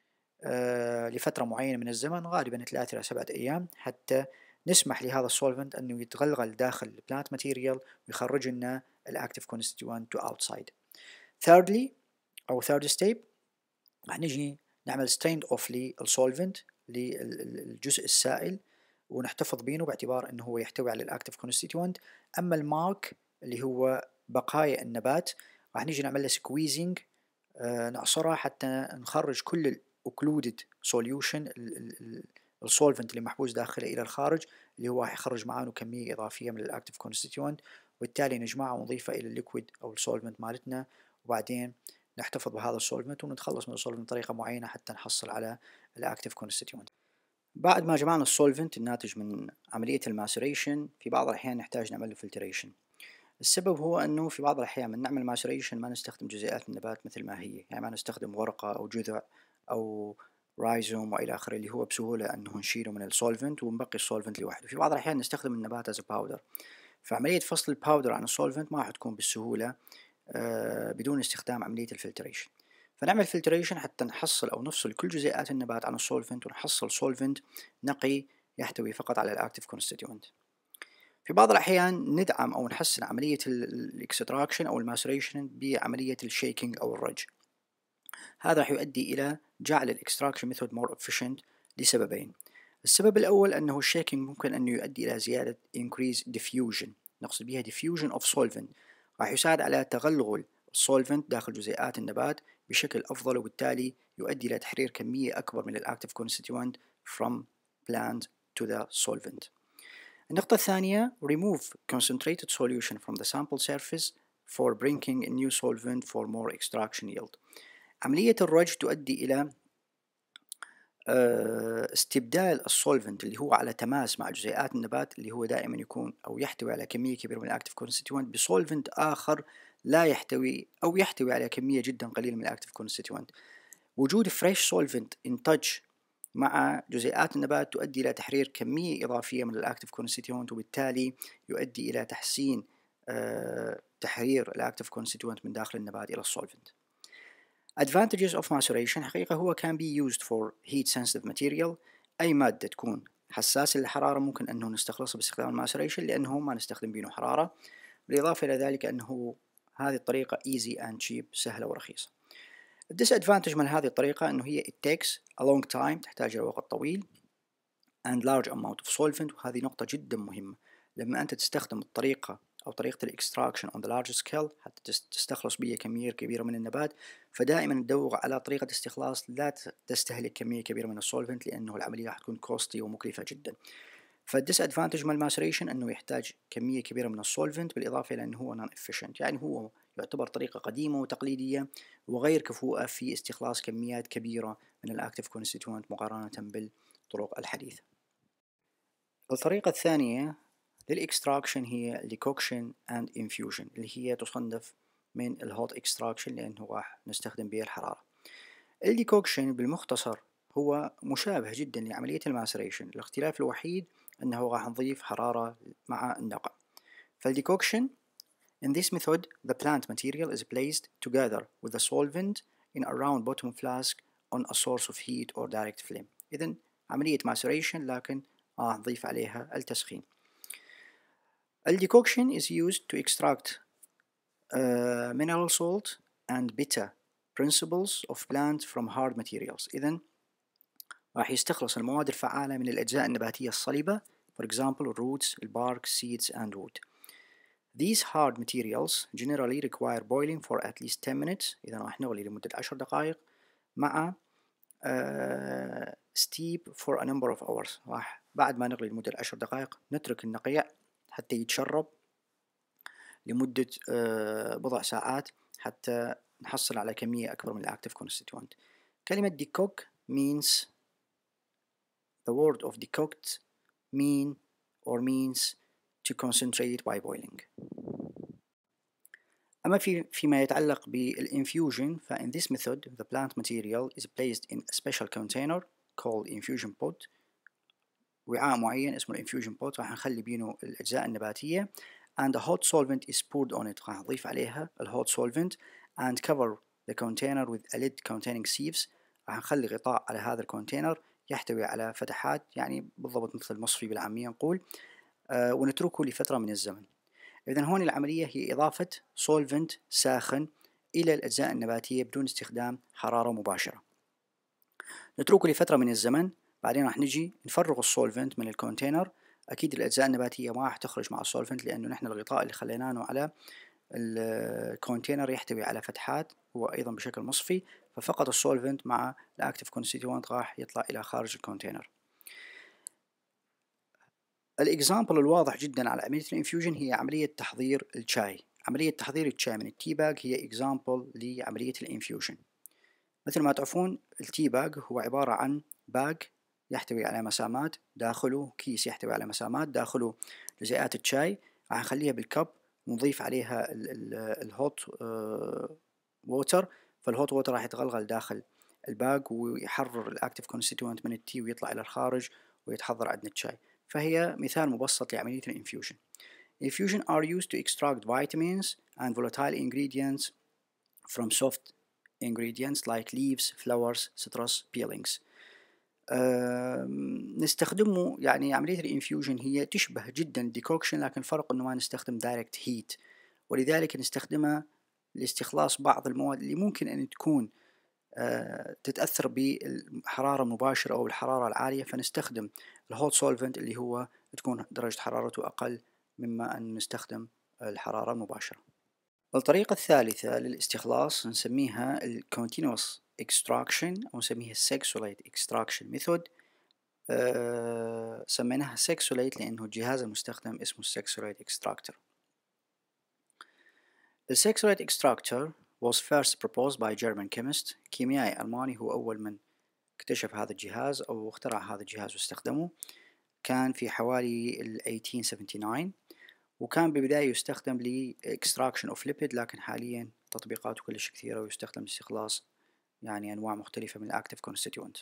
آه لفترة معينة من الزمن، غالبا ثلاثة إلى سبعة أيام، حتى نسمح لهذا السولفنت أنه يتغلغل داخل البلانت ماتيريال ويخرج لنا الأكتيف كونستيتوينت تو أوتسايد. Thirdly أو third step راح نجي نعمل strained off للسولفنت للجزء السائل ونحتفظ بينه باعتبار أنه هو يحتوي على الأكتيف كونستيتوينت. أما المارك اللي هو بقايا النبات راح نجي نعمل له سكويزنج، آه نعصرها حتى نخرج كل ال occluded solution السولفنت اللي محبوس داخله إلى الخارج، اللي هو راح يخرج معاه كمية إضافية من الأكتيف كونستيتوينت، وبالتالي نجمعه ونضيفه إلى الليكويد أو السولفنت مالتنا، وبعدين نحتفظ بهذا السولفنت ونتخلص من السولفنت بطريقة معينة حتى نحصل على الأكتيف كونستيتوينت. بعد ما جمعنا السولفنت الناتج من عملية الماسوريشن، في بعض الأحيان نحتاج نعمل له فلتريشن. السبب هو أنه في بعض الأحيان من نعمل ماسوريشن ما نستخدم جزيئات النبات مثل ما هي، يعني ما نستخدم ورقة أو جذع أو رايزوم وإلى آخره اللي هو بسهولة أنه نشيله من السولفنت ونبقي السولفنت لوحده. في بعض الأحيان نستخدم النبات as a powder، فعملية فصل الباودر عن السولفنت ما راح تكون بالسهولة آه بدون استخدام عملية الفلتريشن. فنعمل فلتريشن حتى نحصل أو نفصل كل جزيئات النبات عن السولفنت ونحصل سولفنت نقي يحتوي فقط على الأكتيف كونستيتوينت. في بعض الأحيان ندعم أو نحسن عملية الإكستراكشن أو الماسوريشن بعملية الشيكينج أو الرج. هذا راح يؤدي إلى جعل الإكستراكشن ميثود more efficient لسببين. السبب الأول أنه الشيكينج ممكن أنه يؤدي إلى زيادة increase diffusion، نقصد بها diffusion of solvent، راح يساعد على تغلغل السولفنت داخل جزيئات النبات بشكل أفضل، وبالتالي يؤدي إلى تحرير كمية أكبر من الأكتيف constituent from plant to the solvent. النقطة الثانية remove concentrated solution from the sample surface for bringing a new solvent for more extraction yield. عملية الرج تؤدي إلى استبدال السولفنت اللي هو على تماس مع جزيئات النبات اللي هو دائما يكون أو يحتوي على كمية كبيرة من الأكتيف كونستيتوينت بسولفنت آخر لا يحتوي أو يحتوي على كمية جدا قليلة من الأكتيف كونستيتوينت. وجود فريش سولفنت in touch مع جزيئات النبات تؤدي إلى تحرير كمية إضافية من الأكتيف كونستيتوينت، وبالتالي يؤدي إلى تحسين أه تحرير الأكتيف كونستيتوينت من داخل النبات إلى السولفنت. Advantages of maceration حقيقة هو can be used for heat sensitive material. أي مادة تكون حساسة للحرارة ممكن أنه نستخلصها باستخدام الماسوريشن لأنه ما نستخدم بينه حرارة. بالإضافة إلى ذلك أنه هذه الطريقة easy and cheap، سهلة ورخيصة. الديسادفانتج من هذه الطريقة أنه هي it takes a long time، تحتاج إلى وقت طويل، and large amount of solvent، وهذه نقطة جدا مهمة. لما أنت تستخدم الطريقة أو طريقة الإكستراكشن on the large scale حتى تستخلص بيه كمية كبيرة من النبات، فدائما تدور على طريقة استخلاص لا تستهلك كمية كبيرة من السولفنت لأنه العملية حتكون كوستي ومكلفة جدا. فالديسادفانتج من الماسوريشن أنه يحتاج كمية كبيرة من السولفنت، بالإضافة إلى أنه هو non efficient، يعني هو يعتبر طريقة قديمة وتقليدية وغير كفؤة في استخلاص كميات كبيرة من الأكتيف كونستيتوينت مقارنة بالطرق الحديثة. الطريقة الثانية للإكستراكشن هي decoction and infusion، اللي هي تصنف من الهوت إكستراكشن لأنه راح نستخدم به الحرارة. الديكوكشن بالمختصر هو مشابه جدا لعملية الماسريشن، الاختلاف الوحيد أنه راح نضيف حرارة مع النقع. فالديكوكشن in this method the plant material is placed together with the solvent in a round bottom flask on a source of heat or direct flame. إذن عملية ماسريشن لكن راح نضيف عليها التسخين. الديكوكشن is used to extract uh, mineral salt and bitter principles of plant from hard materials. إذن راح يستخلص المواد الفعالة من الأجزاء النباتية الصلبة for example roots, bark, seeds and wood. These hard materials generally require boiling for at least ten minutes. إذا راح نغلي لمدة عشر دقائق مع uh, steep for a number of hours. راح بعد ما نغلي لمدة عشر دقائق نترك النقيع حتى يتشرب لمدة uh, بضع ساعات حتى نحصل على كمية أكبر من الأكتيف constituent. كلمة decook means the word of decooked mean or means to concentrate by boiling. أما في فيما يتعلق بالinfusion ف in this method the plant material is placed in a special container called infusion pot. وعاء معين اسمه infusion pot راح نخلي بينه الأجزاء النباتية and a hot solvent is poured on it. راح نضيف عليها ال hot solvent and cover the container with a lid containing sieves. راح نخلي غطاء على هذا الكونتينر يحتوي على فتحات يعني بالضبط مثل المصفي بالعامية نقول أه ونتركه لفترة من الزمن. إذن هون العملية هي إضافة solvent ساخن إلى الأجزاء النباتية بدون استخدام حرارة مباشرة. نتركه لفترة من الزمن بعدين راح نجي نفرغ السولفنت من الكونتينر. أكيد الأجزاء النباتية ما راح تخرج مع السولفنت لأنه نحن الغطاء اللي خليناه على الكونتينر يحتوي على فتحات هو أيضا بشكل مصفي ففقط السولفنت مع الأكتيف كونستيتوينت راح يطلع إلى خارج الكونتينر. الإكزامبل الواضح جدا على عملية الانفيوجن هي عملية تحضير الشاي. عملية تحضير الشاي من التي باج هي إكزامبل لعملية الانفيوجن. مثل ما تعرفون التي باج هو عبارة عن باج يحتوي على مسامات داخله كيس يحتوي على مسامات داخله جزيئات الشاي. راح نخليها بالكب ونضيف عليها الهوت ووتر فالهوت ووتر راح يتغلغل داخل الباج ويحرر الأكتيف كونستيتوينت من التي ويطلع إلى الخارج ويتحضر عندنا الشاي. فهي مثال مبسط لعملية الانفيوجن. Infusion are used to extract vitamins and volatile ingredients from soft ingredients like leaves, flowers, citrus, peelings. نستخدمه يعني عملية الانفيوجن هي تشبه جدا الديكوكشن لكن الفرق انه ما نستخدم دايركت هيت ولذلك نستخدمها لاستخلاص بعض المواد اللي ممكن ان تكون أه تتأثر بالحرارة المباشرة أو الحرارة العالية فنستخدم الهوت سولفنت اللي هو تكون درجة حرارته أقل مما أن نستخدم الحرارة المباشرة. الطريقة الثالثة للاستخلاص نسميها ال continuous extraction أو نسميها sexolate extraction method. أه سميناها sexolate لأنه الجهاز المستخدم اسمه sexolate extractor. The sexolate extractor was first proposed by German chemist. كيميائي ألماني هو أول من اكتشف هذا الجهاز أو اخترع هذا الجهاز واستخدمه. كان في حوالي ال ثمانية عشر تسعة وسبعين وكان بالبداية يستخدم ل extraction of lipid لكن حاليا تطبيقاته كلش كثيرة ويستخدم لاستخلاص يعني أنواع مختلفة من الأكتيف constituent.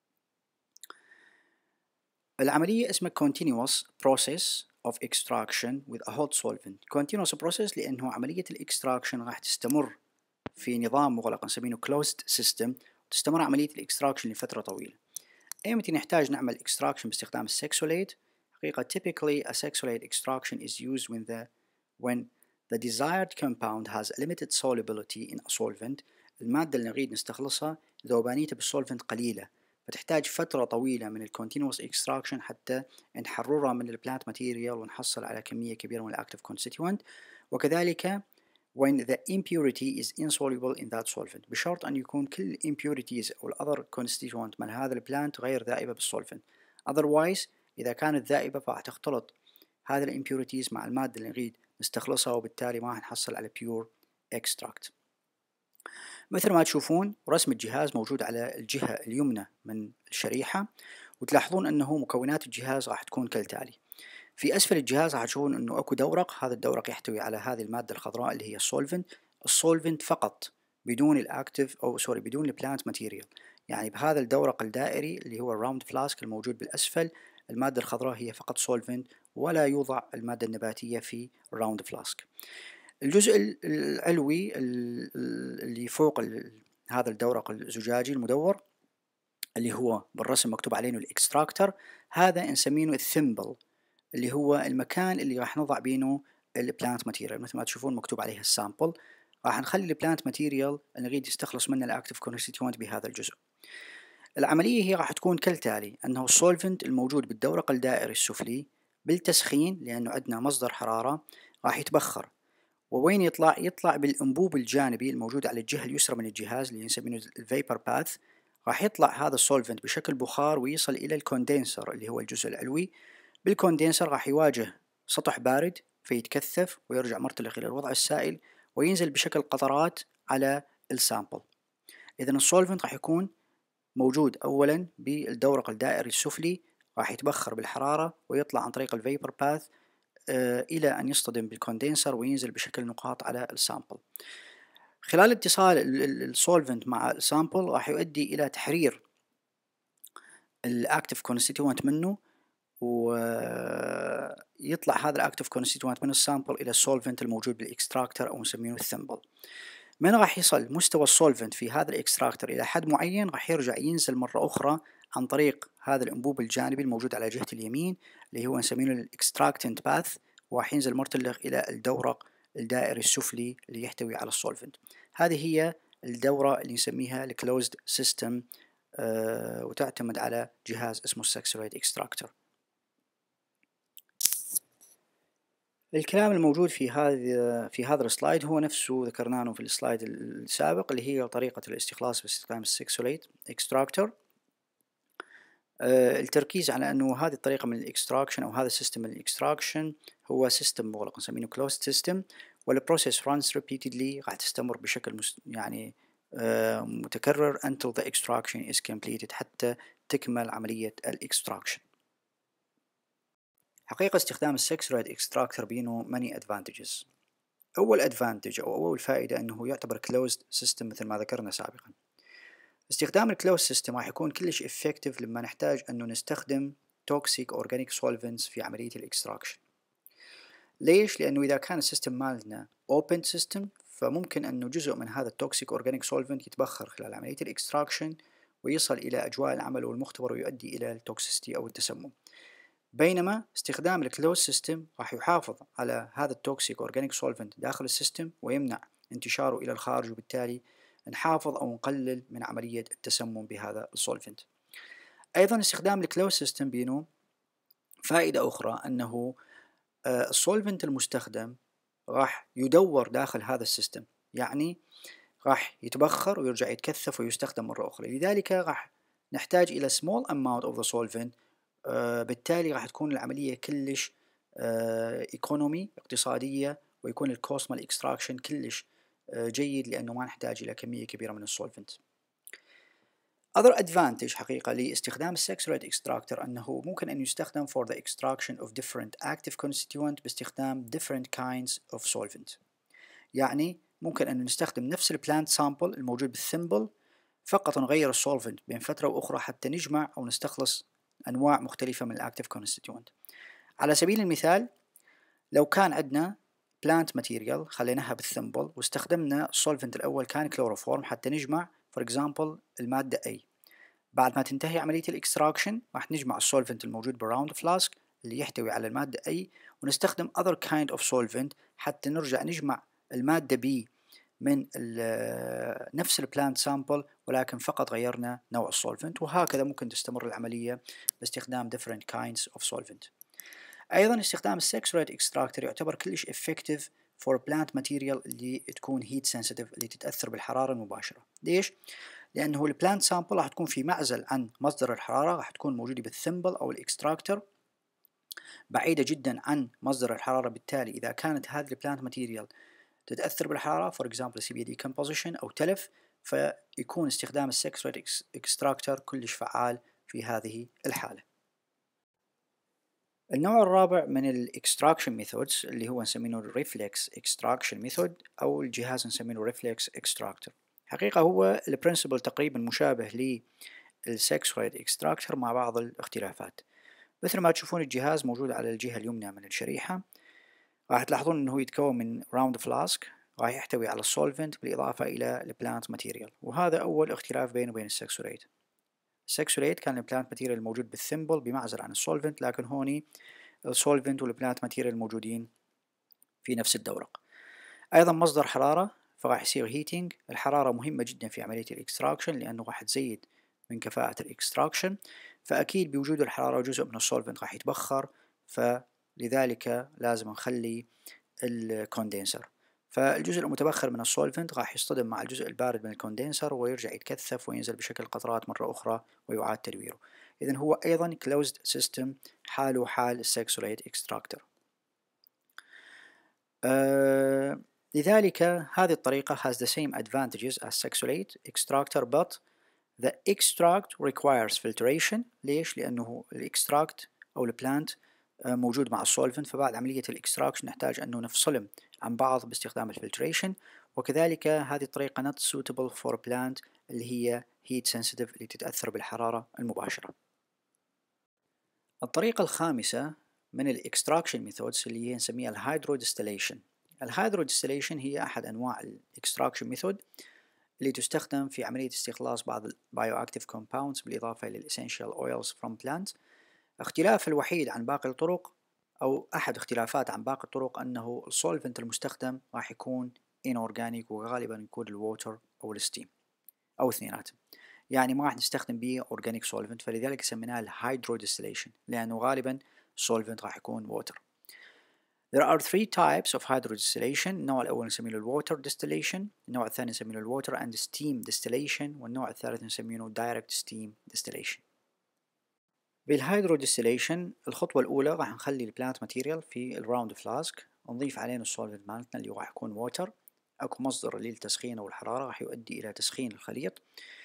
العملية اسمها continuous process of extraction with a hot solvent. continuous process لأنه عملية الإكستراكشن راح تستمر في نظام مغلق نسميه closed system وتستمر عملية الإكستراكشن لفترة طويلة. أيمتى نحتاج نعمل extraction باستخدام السكسوليت؟ حقيقة typically a sexolate extraction is used when the when the desired compound has limited solubility in a solvent. المادة اللي نريد نستخلصها ذوبانيتها بالسولفنت قليلة فتحتاج فترة طويلة من ال continuous extraction حتى نحررها من ال plant material ونحصل على كمية كبيرة من ال active constituent. وكذلك when the impurity is insoluble in that solvent بشرط أن يكون كل impurities أو other constituent من هذا البلانت غير ذائبة بالسولفنت. otherwise إذا كانت ذائبة فراح تختلط هذا الامبيوريتيز مع المادة اللي نريد نستخلصها وبالتالي ما راح نحصل على pure extract. مثل ما تشوفون رسم الجهاز موجود على الجهة اليمنى من الشريحة وتلاحظون أنه مكونات الجهاز راح تكون كالتالي. في أسفل الجهاز راح تشوفون أنه أكو دورق. هذا الدورق يحتوي على هذه المادة الخضراء اللي هي السولفنت. السولفنت فقط بدون الأكتيف أو سوري بدون البلانت ماتيريال. يعني بهذا الدورق الدائري اللي هو الراوند فلاسك الموجود بالأسفل المادة الخضراء هي فقط سولفنت ولا يوضع المادة النباتية في الراوند فلاسك. الجزء العلوي اللي فوق هذا الدورق الزجاجي المدور اللي هو بالرسم مكتوب عليه الإكستراكتر هذا نسميه الثمبل اللي هو المكان اللي راح نضع بينه البلانت ماتيريال. مثل ما تشوفون مكتوب عليها السامبل. راح نخلي البلانت ماتيريال اللي نريد يستخلص منه الأكتيف كونستيتوينت بهذا الجزء. العملية هي راح تكون كالتالي، أنه السولفنت الموجود بالدورق الدائري السفلي بالتسخين، لأنه عندنا مصدر حرارة، راح يتبخر. ووين يطلع؟ يطلع بالأنبوب الجانبي الموجود على الجهة اليسرى من الجهاز اللي نسميه الفيبر باث. راح يطلع هذا السولفنت بشكل بخار ويصل إلى الكوندنسر اللي هو الجزء العلوي. بالكوندنسر راح يواجه سطح بارد فيتكثف ويرجع مرتلق إلى الوضع السائل وينزل بشكل قطرات على السامبل. إذن السولفنت راح يكون موجود أولا بالدورق الدائري السفلي، راح يتبخر بالحرارة ويطلع عن طريق الفيبر باث آه إلى أن يصطدم بالكوندنسر وينزل بشكل نقاط على السامبل. خلال اتصال السولفنت مع السامبل راح يؤدي إلى تحرير الأكتيف كونستيتوينت منه، ويطلع هذا الأكتيف كونستيتوينت من السامبل إلى السولفنت الموجود بالإكستراكتر أو نسميه الثمبل. من راح يصل مستوى السولفنت في هذا الإكستراكتر إلى حد معين، راح يرجع ينزل مرة أخرى عن طريق هذا الأنبوب الجانبي الموجود على جهة اليمين اللي هو نسميه الإكستراكتنت باث، وراح ينزل مرتلق إلى الدورق الدائري السفلي اللي يحتوي على السولفنت. هذه هي الدورة اللي نسميها الكلوزد سيستم، أه وتعتمد على جهاز اسمه الساكسوليت اكستراكتور. الكلام الموجود في هذا في هذا السلايد هو نفسه ذكرناه في السلايد السابق، اللي هي طريقة الاستخلاص باستخدام الساكسوليت اكستراكتور. أه التركيز على أنه هذه الطريقة من الاكستراكشن أو هذا السيستم من الاكستراكشن هو سيستم مغلق نسميه closed system، والبروسيس runs repeatedly، راح تستمر بشكل يعني أه متكرر until the extraction is completed، حتى تكمل عملية الاكستراكشن. حقيقة استخدام الساكسوليت اكستراكتور بينه many advantages. أول advantage أو أول فائدة أنه يعتبر closed system مثل ما ذكرنا سابقا. استخدام الكلوز سيستم راح يكون كلش effective لما نحتاج أنه نستخدم toxic organic solvents في عملية الاكستراكشن. ليش؟ لأنه إذا كان السيستم مالنا open system فممكن أنه جزء من هذا التوكسيك أورجانيك سولفنت يتبخر خلال عملية الاكستراكشن ويصل إلى أجواء العمل والمختبر ويؤدي إلى التوكسيستي أو التسمم. بينما استخدام الكلوز سيستم راح يحافظ على هذا التوكسيك أورجانيك سولفنت داخل السيستم ويمنع انتشاره إلى الخارج، وبالتالي نحافظ أو نقلل من عملية التسمم بهذا السولفنت. أيضا استخدام الكلوز سيستم بينه فائدة أخرى، أنه السولفنت المستخدم راح يدور داخل هذا السيستم، يعني راح يتبخر ويرجع يتكثف ويستخدم مرة أخرى، لذلك راح نحتاج إلى small amount of the solvent. آه بالتالي راح تكون العملية كلش آه ايكونومي اقتصادية، ويكون الكوست مال اكستراكشن كلش آه جيد لأنه ما نحتاج إلى كمية كبيرة من السولفنت. other advantage حقيقة لاستخدام الساكسوليت اكستراكتور أنه ممكن أن يستخدم for the extraction of different active constituent باستخدام different kinds of solvent. يعني ممكن أن نستخدم نفس البلانت سامبل الموجود بالثمبل، فقط نغير السولفنت بين فترة وأخرى حتى نجمع أو نستخلص أنواع مختلفة من الأكتيف كونستيتوينت. على سبيل المثال، لو كان عندنا بلانت ماتيريال خليناها بالثمبل واستخدمنا السولفنت الأول كان كلوروفورم حتى نجمع فور إكزامبل المادة A، بعد ما تنتهي عملية الإكستراكشن راح نجمع السولفنت الموجود بالراوند فلاسك اللي يحتوي على المادة A ونستخدم other kind of solvent حتى نرجع نجمع المادة B من نفس البلانت سامبل، ولكن فقط غيرنا نوع السولفنت، وهكذا ممكن تستمر العملية باستخدام different kinds of solvent. أيضا استخدام الساكسوليت اكستراكتور يعتبر كلش effective for plant material اللي تكون heat sensitive، اللي تتأثر بالحرارة المباشرة. ليش؟ لأنه البلانت سامبل راح تكون في معزل عن مصدر الحرارة، راح تكون موجودة بالثمبل أو الاكستراكتور بعيدة جدا عن مصدر الحرارة، بالتالي إذا كانت هذه البلانت ماتيريال تتأثر بالحرارة for example سي بي decomposition أو تلف، فيكون استخدام الساكسوليت اكستراكتور كلش فعال في هذه الحالة. النوع الرابع من الاكستراكشن ميثودز اللي هو نسميه الريفلكس اكستراكشن ميثود أو الجهاز نسميه ريفلكس اكستراكتور. حقيقة هو البرنسبل تقريبا مشابه للساكسوليت اكستراكتور مع بعض الاختلافات. مثل ما تشوفون الجهاز موجود على الجهة اليمنى من الشريحة، راح تلاحظون انه يتكون من راوند فلاسك راح يحتوي على السولفنت بالإضافة إلى البلانت ماتيريال، وهذا أول اختلاف بينه وبين الساكسوليت. الساكسوليت كان البلانت ماتيريال الموجود بالثمبل بمعزل عن السولفنت، لكن هوني السولفنت والبلانت ماتيريال الموجودين في نفس الدورق. أيضا مصدر حرارة، فراح يصير هيتينج. الحرارة مهمة جدا في عملية الاكستراكشن لأنه راح تزيد من كفاءة الاكستراكشن، فأكيد بوجود الحرارة جزء من السولفنت راح يتبخر، فلذلك لازم نخلي الكوندنسر. فالجزء المتبخر من السولفنت راح يصطدم مع الجزء البارد من الكوندنسر ويرجع يتكثف وينزل بشكل قطرات مرة أخرى ويعاد تدويره. إذن هو أيضا closed system حاله حال السكسوليت اكستراكتور. أه لذلك هذه الطريقة has the same advantages as sexolate extractor, but the extract requires filtration. ليش؟ لأنه الاكستراكت أو البلانت موجود مع السولفنت، فبعد عملية الاكستراكشن نحتاج أنه نفصلهم عن بعض باستخدام الفلتريشن، وكذلك هذه الطريقة not suitable for plant اللي هي heat sensitive اللي تتأثر بالحرارة المباشرة. الطريقة الخامسة من الاكستراكشن ميثودز اللي هي نسميها الهيدرو ديستيليشن. الهيدرو ديستيليشن هي أحد أنواع الاكستراكشن ميثود اللي تستخدم في عملية استخلاص بعض البايوأكتيف كومباوندز بالإضافة إلى الإسنشال أويلز from plants. اختلاف الوحيد عن باقي الطرق أو أحد اختلافات عن باقي الطرق أنه السولفنت المستخدم راح يكون inorganic وغالبا يكون الووتر أو الستيم أو اثنيناتهم، يعني ما راح نستخدم به organic solvent، فلذلك سميناه الهيدرو ديستيليشن لأنه غالبا solvent راح يكون water. There are three types of hydrodistillation. النوع الأول نسميه الwater distillation، النوع الثاني نسميه الwater and steam distillation، والنوع الثالث نسميه direct steam distillation. بالهيدرو ديستيليشن الخطوة الأولى راح نخلي البلانت ماتيريال في الراوند فلاسك، نضيف عليه السولفنت مالتنا اللي راح يكون ووتر. أكو مصدر للتسخين أو الحرارة راح يؤدي إلى تسخين الخليط،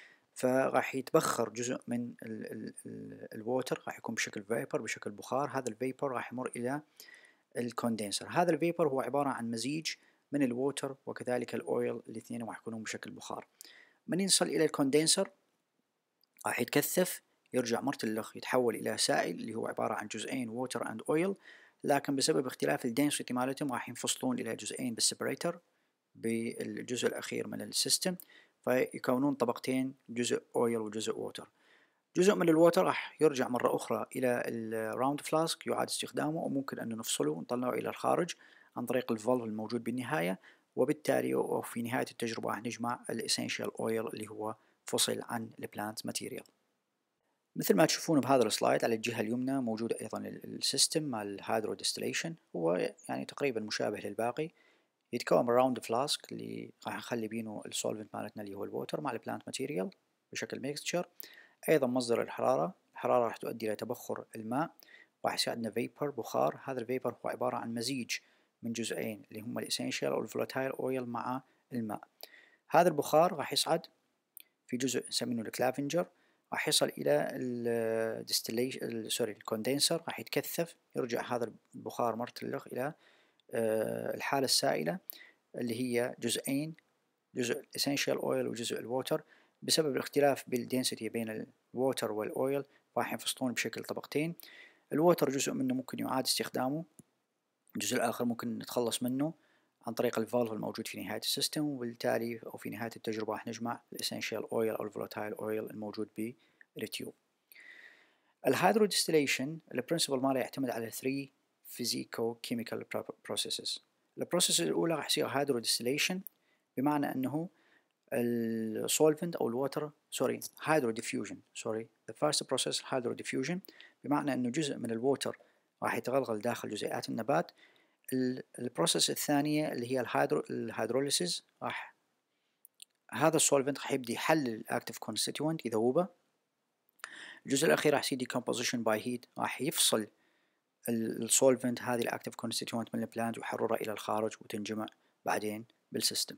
فراح يتبخر جزء من الووتر، راح يكون بشكل فيبر بشكل بخار. هذا الفيبر راح يمر إلى الكوندنسر. هذا الفيبر هو عبارة عن مزيج من الووتر وكذلك الأويل، الاثنين راح يكونون بشكل بخار. من يصل إلى الكوندنسر راح يتكثف، يرجع مرتلخ يتحول إلى سائل اللي هو عبارة عن جزئين ووتر أند أويل، لكن بسبب اختلاف الدنسيتي مالتهم راح ينفصلون إلى جزئين بالسيبريتر بالجزء الأخير من السيستم، فيكونون طبقتين، جزء أويل وجزء ووتر. جزء من الووتر راح يرجع مرة أخرى إلى الراوند فلاسك يعاد استخدامه، وممكن أن نفصله ونطلعه إلى الخارج عن طريق الفالف الموجود بالنهاية، وبالتالي وفي نهاية التجربة راح نجمع الإسنشال أويل اللي هو فصل عن البلانت ماتيريال. مثل ما تشوفون بهذا السلايد على الجهة اليمنى موجود أيضا السيستم مال الهيدرو ديستيليشن، هو يعني تقريبا مشابه للباقي. يتكون من راوند فلاسك اللي راح نخلي بينه السولفنت مالتنا اللي هو الووتر مع البلانت ماتيريال بشكل ميكستشر. أيضا مصدر الحرارة، الحرارة راح تؤدي إلى تبخر الماء، راح يصير عندنا فيبر بخار. هذا الفيبر هو عبارة عن مزيج من جزئين اللي هما الإسنشال أو الفولاتايل أويل مع الماء. هذا البخار راح يصعد في جزء نسميه الكلافنجر، راح يصل إلى الديستيليشن سوري الكوندنسر، راح يتكثف، يرجع هذا البخار مرتلخ إلى الحالة السائلة اللي هي جزئين، جزء الإسنشال أويل وجزء الووتر. بسبب الاختلاف بالدنسيتي بين الووتر والأويل راح ينفصلون بشكل طبقتين. الووتر جزء منه ممكن يعاد استخدامه، الجزء الآخر ممكن نتخلص منه عن طريق الفالف الموجود في نهاية السيستم، وبالتالي أو في نهاية التجربة راح نجمع الإسنشال أويل أو الفولاتايل أويل الموجود بالتيوب. الهيدرو ديستيليشن البرنسبل ماله يعتمد على three physico-chemical processes. البروسيس الأولى راح يصير هيدرو ديستيليشن، بمعنى أنه السولفنت أو الووتر سوري هيدرو ديفيوجن سوري the first process هيدرو ديفيوجن، بمعنى أنه جزء من الووتر راح يتغلغل داخل جزيئات النبات. البروسيس الثانية اللي هي الهيدرو الهيدروليسيس، راح هذا السولفنت راح يبدي يحلل الأكتيف كونستيتوينت يذوبه. الجزء الأخير راح يصير decomposition by heat، راح يفصل السولفنت هذه الأكتيف كونستيتوينت من البلانت ويحررها إلى الخارج وتنجمع بعدين بالسيستم.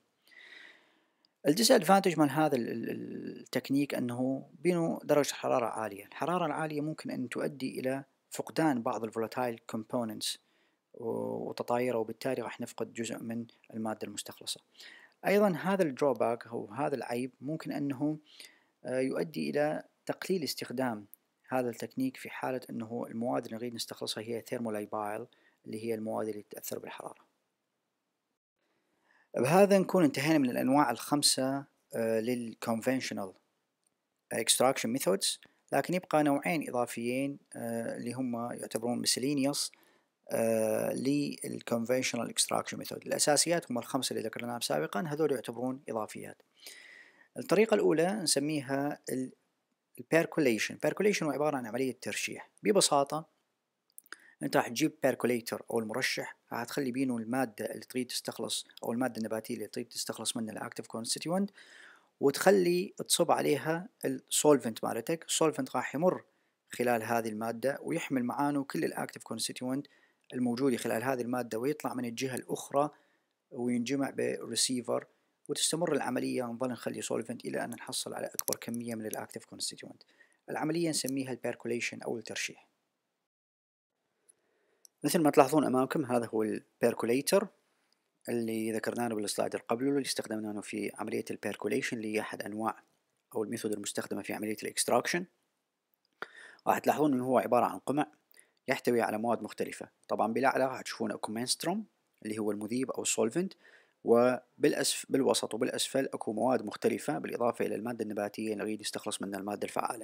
الديسادفانتج من هذا التكنيك أنه بينه درجة حرارة عالية. الحرارة العالية ممكن أن تؤدي إلى فقدان بعض الفولاتايل كومبوننتس وتطايره، وبالتالي راح نفقد جزء من المادة المستخلصة. أيضا هذا الدروباك أو هذا العيب ممكن أنه يؤدي إلى تقليل استخدام هذا التكنيك في حالة أنه المواد اللي نريد نستخلصها هي ثيرمولايبايل اللي هي المواد اللي تأثر بالحرارة. بهذا نكون انتهينا من الأنواع الخمسة للconventional extraction methods، لكن يبقى نوعين إضافيين اللي هم يعتبرون miscellaneous للconventional extraction method. الأساسيات هم الخمسة اللي ذكرناها سابقا، هذول يعتبرون إضافيات. الطريقة الأولى نسميها البيركوليشن. بيركوليشن هو عبارة عن عملية ترشيح. ببساطة انت راح تجيب بيركوليتر او المرشح، راح تخلي بينه المادة اللي تريد تستخلص او المادة النباتية اللي تريد تستخلص منها الاكتيف كونستيتوينت، وتخلي تصب عليها السولفنت مالتك. السولفنت راح يمر خلال هذه المادة ويحمل معانه كل الاكتيف كونستيتوينت الموجودة خلال هذه المادة، ويطلع من الجهة الأخرى وينجمع بالريسيفر، وتستمر العملية ونظل نخلي سولفنت إلى أن نحصل على أكبر كمية من الأكتيف كونستيتوينت. العملية نسميها البيركوليشن أو الترشيح. مثل ما تلاحظون أمامكم هذا هو البيركوليتر اللي ذكرناه بالسلايد اللي قبله، اللي استخدمناه في عملية البيركوليشن، اللي هي أحد أنواع أو الميثود المستخدمة في عملية الإكستراكشن. راح تلاحظون أنه هو عبارة عن قمع يحتوي على مواد مختلفة. طبعا بالأعلى راح تشوفون أكو مينستروم اللي هو المذيب أو السولفنت، وبالأسف بالوسط وبالأسفل أكو مواد مختلفة بالإضافة إلى المادة النباتية اللي نريد يستخلص منها المادة الفعالة.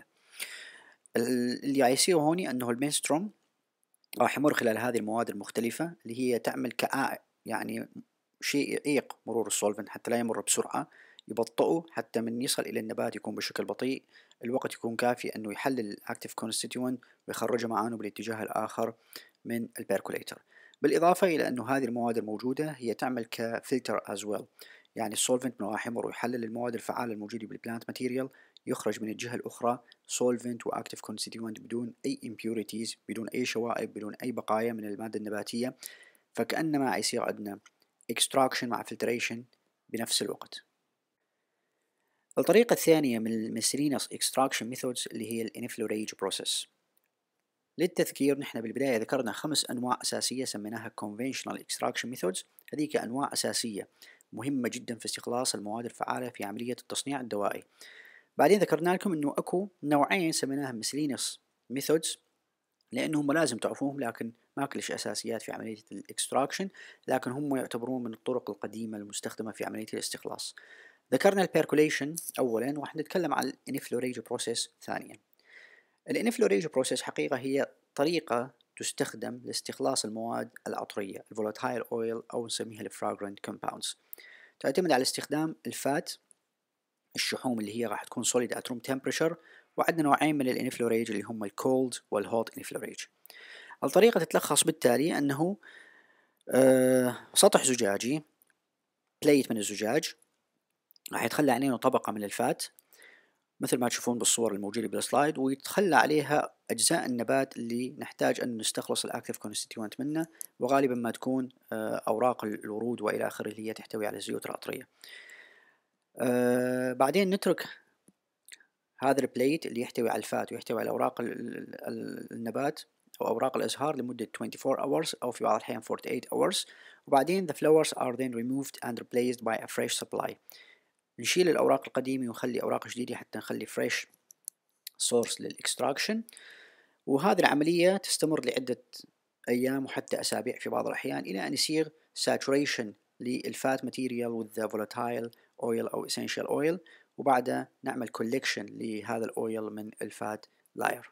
اللي يصير هوني أنه المينستروم راح يمر خلال هذه المواد المختلفة اللي هي تعمل كعائق، يعني شيء يعيق مرور السولفنت حتى لا يمر بسرعة، يبطئه حتى من يصل إلى النبات يكون بشكل بطيء، الوقت يكون كافي أنه يحلل الأكتيف كونستيتوينت ويخرجه معانه بالاتجاه الآخر من البيركوليتر. بالإضافة إلى أنه هذه المواد الموجودة هي تعمل كفلتر as well، يعني السولفنت من راح يمر ويحلل المواد الفعالة الموجودة بالبلانت ماتيريال، يخرج من الجهة الأخرى سولفنت وأكتيف كونستيتوينت بدون أي impurities، بدون أي شوائب، بدون أي بقايا من المادة النباتية، فكأنما يصير عندنا extraction مع filtration بنفس الوقت. الطريقة الثانية من الميسلينيوس extraction methods اللي هي الانفلوريج process. للتذكير نحن بالبداية ذكرنا خمس أنواع أساسية سميناها conventional extraction methods، هذيك أنواع أساسية مهمة جدا في استخلاص المواد الفعالة في عملية التصنيع الدوائي. بعدين ذكرنا لكم أنه أكو نوعين سميناها miscellaneous methods لأنهم لازم تعرفوهم، لكن ما كلش أساسيات في عملية الإكستراكشن، لكن هم يعتبرون من الطرق القديمة المستخدمة في عملية الاستخلاص. ذكرنا البيركوليشن أولا، وراح نتكلم عن الانفلوريج بروسيس ثانيا. الانفلوريج بروسيس حقيقة هي طريقة تستخدم لاستخلاص المواد العطرية الفولاتايل أويل أو نسميها الفراغرنت كومباوندز. تعتمد على استخدام الفات، الشحوم اللي هي راح تكون solid at room temperature، وعندنا نوعين من الانفلوريج اللي هم الكولد والهوت انفلوريج. الطريقة تتلخص بالتالي أنه أه سطح زجاجي، بليت من الزجاج، راح يتخلى عليه طبقة من الفات مثل ما تشوفون بالصور الموجودة بالسلايد، ويتخلى عليها أجزاء النبات اللي نحتاج أن نستخلص الأكتيف كونستيتوينت منه، وغالبا ما تكون أه أوراق الورود وإلى آخره اللي هي تحتوي على الزيوت العطرية. أه بعدين نترك هذا البليت اللي يحتوي على الفات ويحتوي على أوراق النبات أو أوراق الأزهار لمدة أربعة وعشرين hours أو في بعض الأحيان ثمانية وأربعين hours، وبعدين the flowers are then removed and replaced by a fresh supply. نشيل الأوراق القديمة ونخلي أوراق جديدة حتى نخلي fresh source للإكستراكشن، وهذه العملية تستمر لعدة أيام وحتى أسابيع في بعض الأحيان إلى أن يصير saturation للفات material with the volatile oil أو essential oil، وبعدها نعمل collection لهذا الأويل من الفات لاير.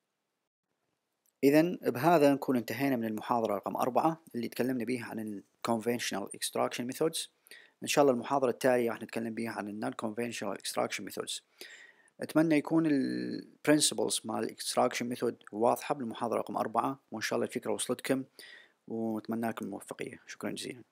إذن بهذا نكون انتهينا من المحاضرة رقم أربعة اللي تكلمنا بيها عن ال conventional extraction methods. إن شاء الله المحاضرة التالية راح نتكلم بيها عن ال non conventional extraction methods. أتمنى يكون ال principles مع ال extraction method واضحة بالمحاضرة رقم أربعة، وإن شاء الله الفكرة وصلتكم، ونتمنى لكم الموفقية. شكرا جزيلا.